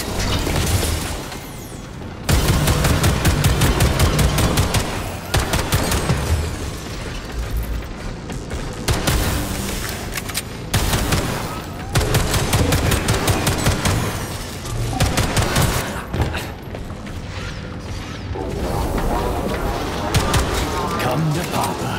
Come to Papa.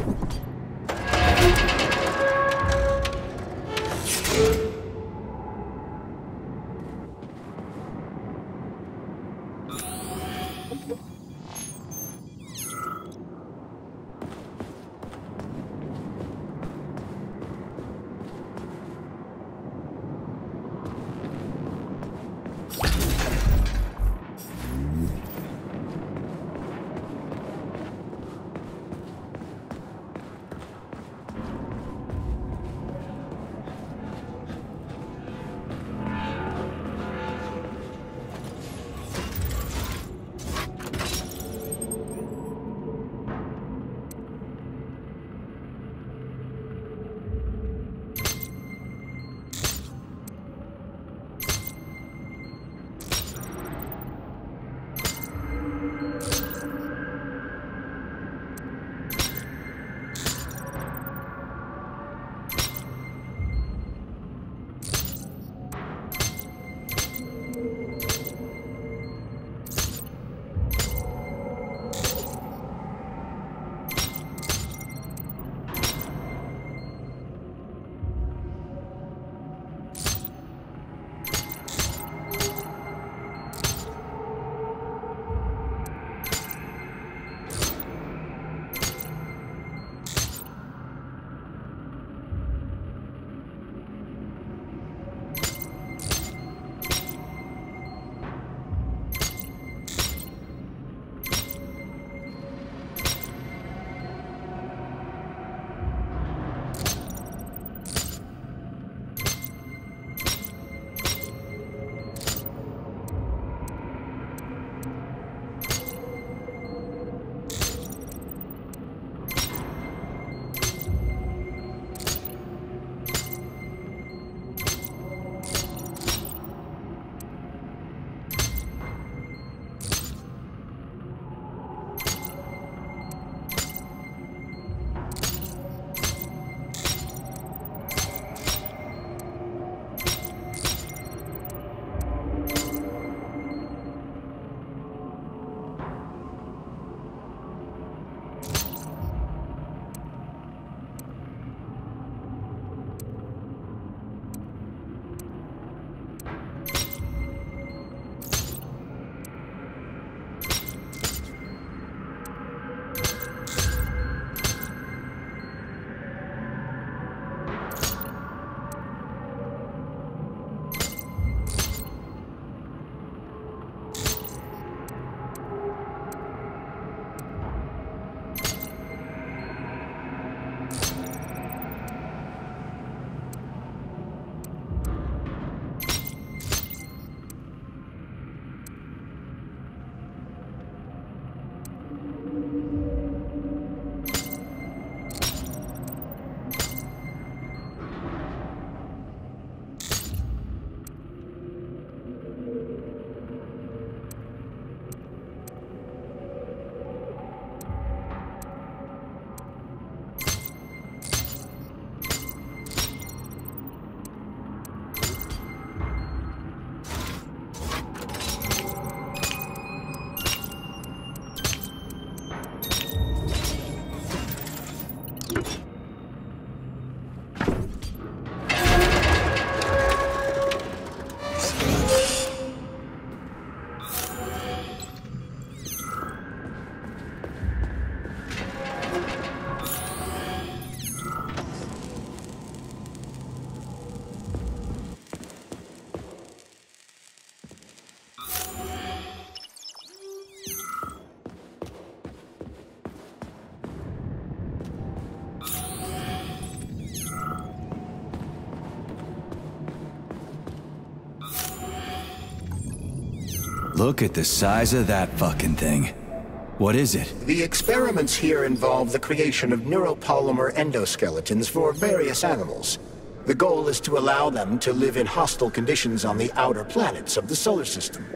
Look at the size of that fucking thing. What is it? The experiments here involve the creation of neuropolymer endoskeletons for various animals. The goal is to allow them to live in hostile conditions on the outer planets of the solar system.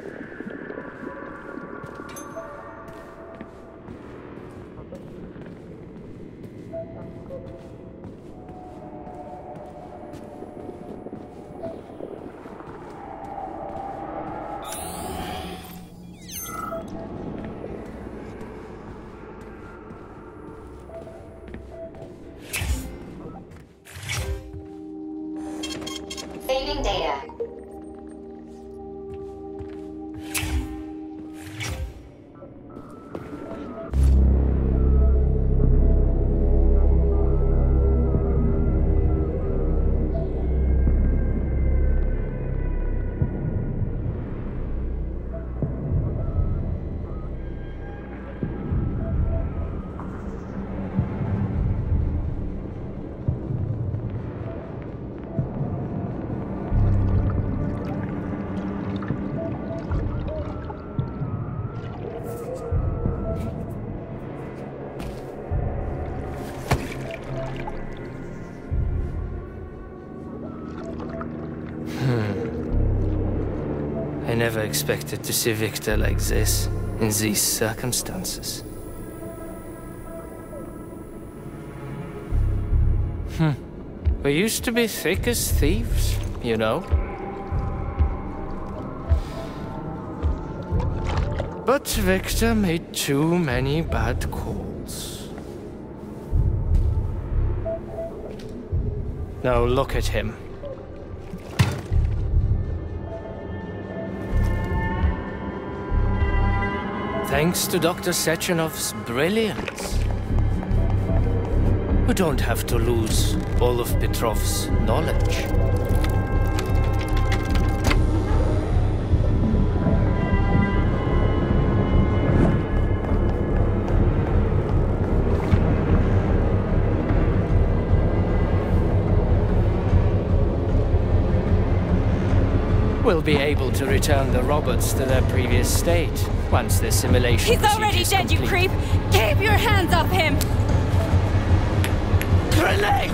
Saving data. I never expected to see Viktor like this, in these circumstances. We used to be thick as thieves, you know. But Viktor made too many bad calls. Now look at him. Thanks to Dr. Sechenov's brilliance, we don't have to lose all of Petrov's knowledge. We'll be able to return the robots to their previous state once the simulation He's already dead, you creep! Keep your hands off him! Grenade!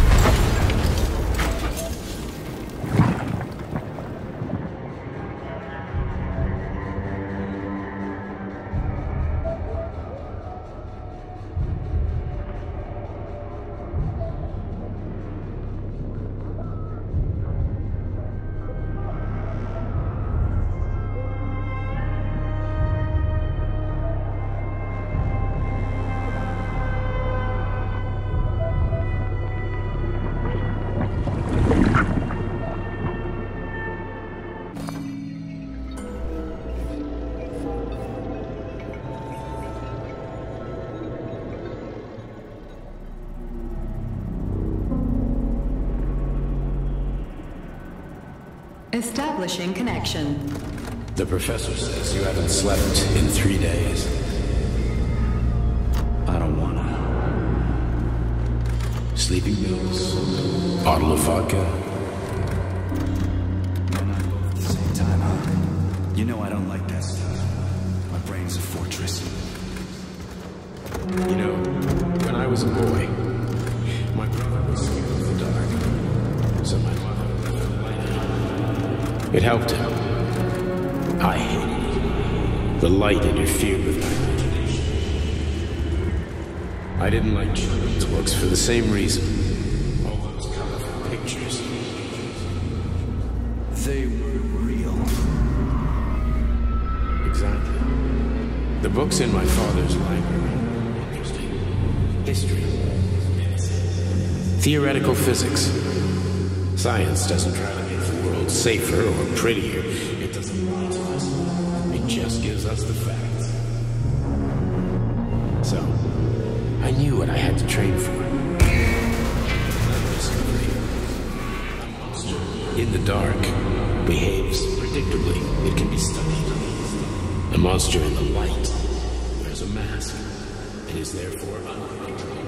Establishing connection. The professor says you haven't slept in 3 days. I don't wanna. Sleeping pills? Bottle of vodka? No, not both at the same time, huh? You know I don't like that stuff. My brain's a fortress. You know, when I was a boy, my brother was scared of the dark. So my mother left the light on. It helped him. I hated it. The light interfered with my imagination. I didn't like children's books for the same reason. All those colorful pictures. They were real. Exactly. The books in my father's library were interesting. History. Theoretical physics. Science doesn't try to make the world safer or prettier. It doesn't lie to us. It just gives us the facts. So, I knew what I had to train for. A monster in the dark behaves predictably. It can be studied. A monster in the light wears a mask and is therefore unpredictable.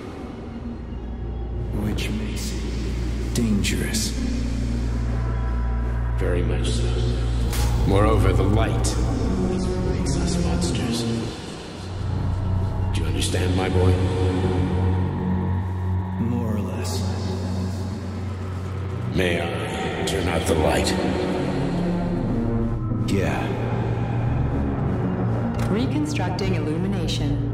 Which makes it dangerous. Very much so. Moreover, the light is what makes us monsters. Do you understand, my boy? More or less. May I turn out the light? Yeah. Reconstructing illumination.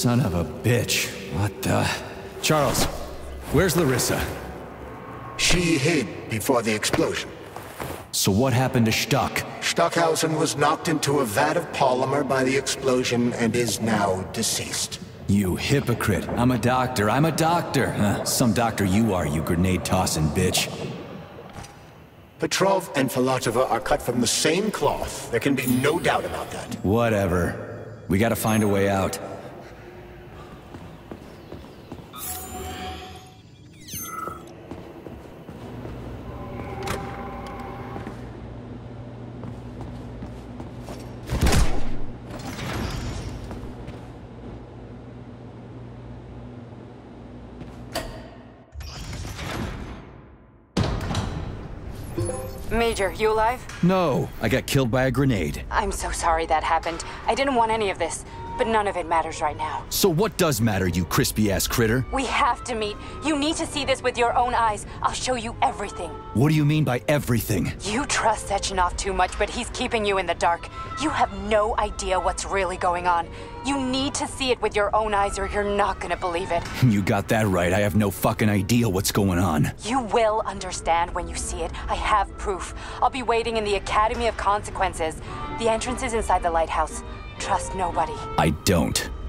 Son of a bitch. What the... Charles, where's Larissa? She hid before the explosion. So what happened to Stock? Stockhausen was knocked into a vat of polymer by the explosion and is now deceased. You hypocrite. I'm a doctor. Some doctor you are, you grenade-tossing bitch. Petrov and Filatova are cut from the same cloth. There can be no doubt about that. Whatever. We gotta find a way out. Major, you alive? No, I got killed by a grenade. I'm so sorry that happened. I didn't want any of this, but none of it matters right now. So what does matter, you crispy-ass critter? We have to meet. You need to see this with your own eyes. I'll show you everything. What do you mean by everything? You trust Sechenov too much, but he's keeping you in the dark. You have no idea what's really going on. You need to see it with your own eyes or you're not gonna believe it. You got that right. I have no fucking idea what's going on. You will understand when you see it. I have proof. I'll be waiting in the Academy of Consequences. The entrance is inside the lighthouse. Trust nobody. I don't.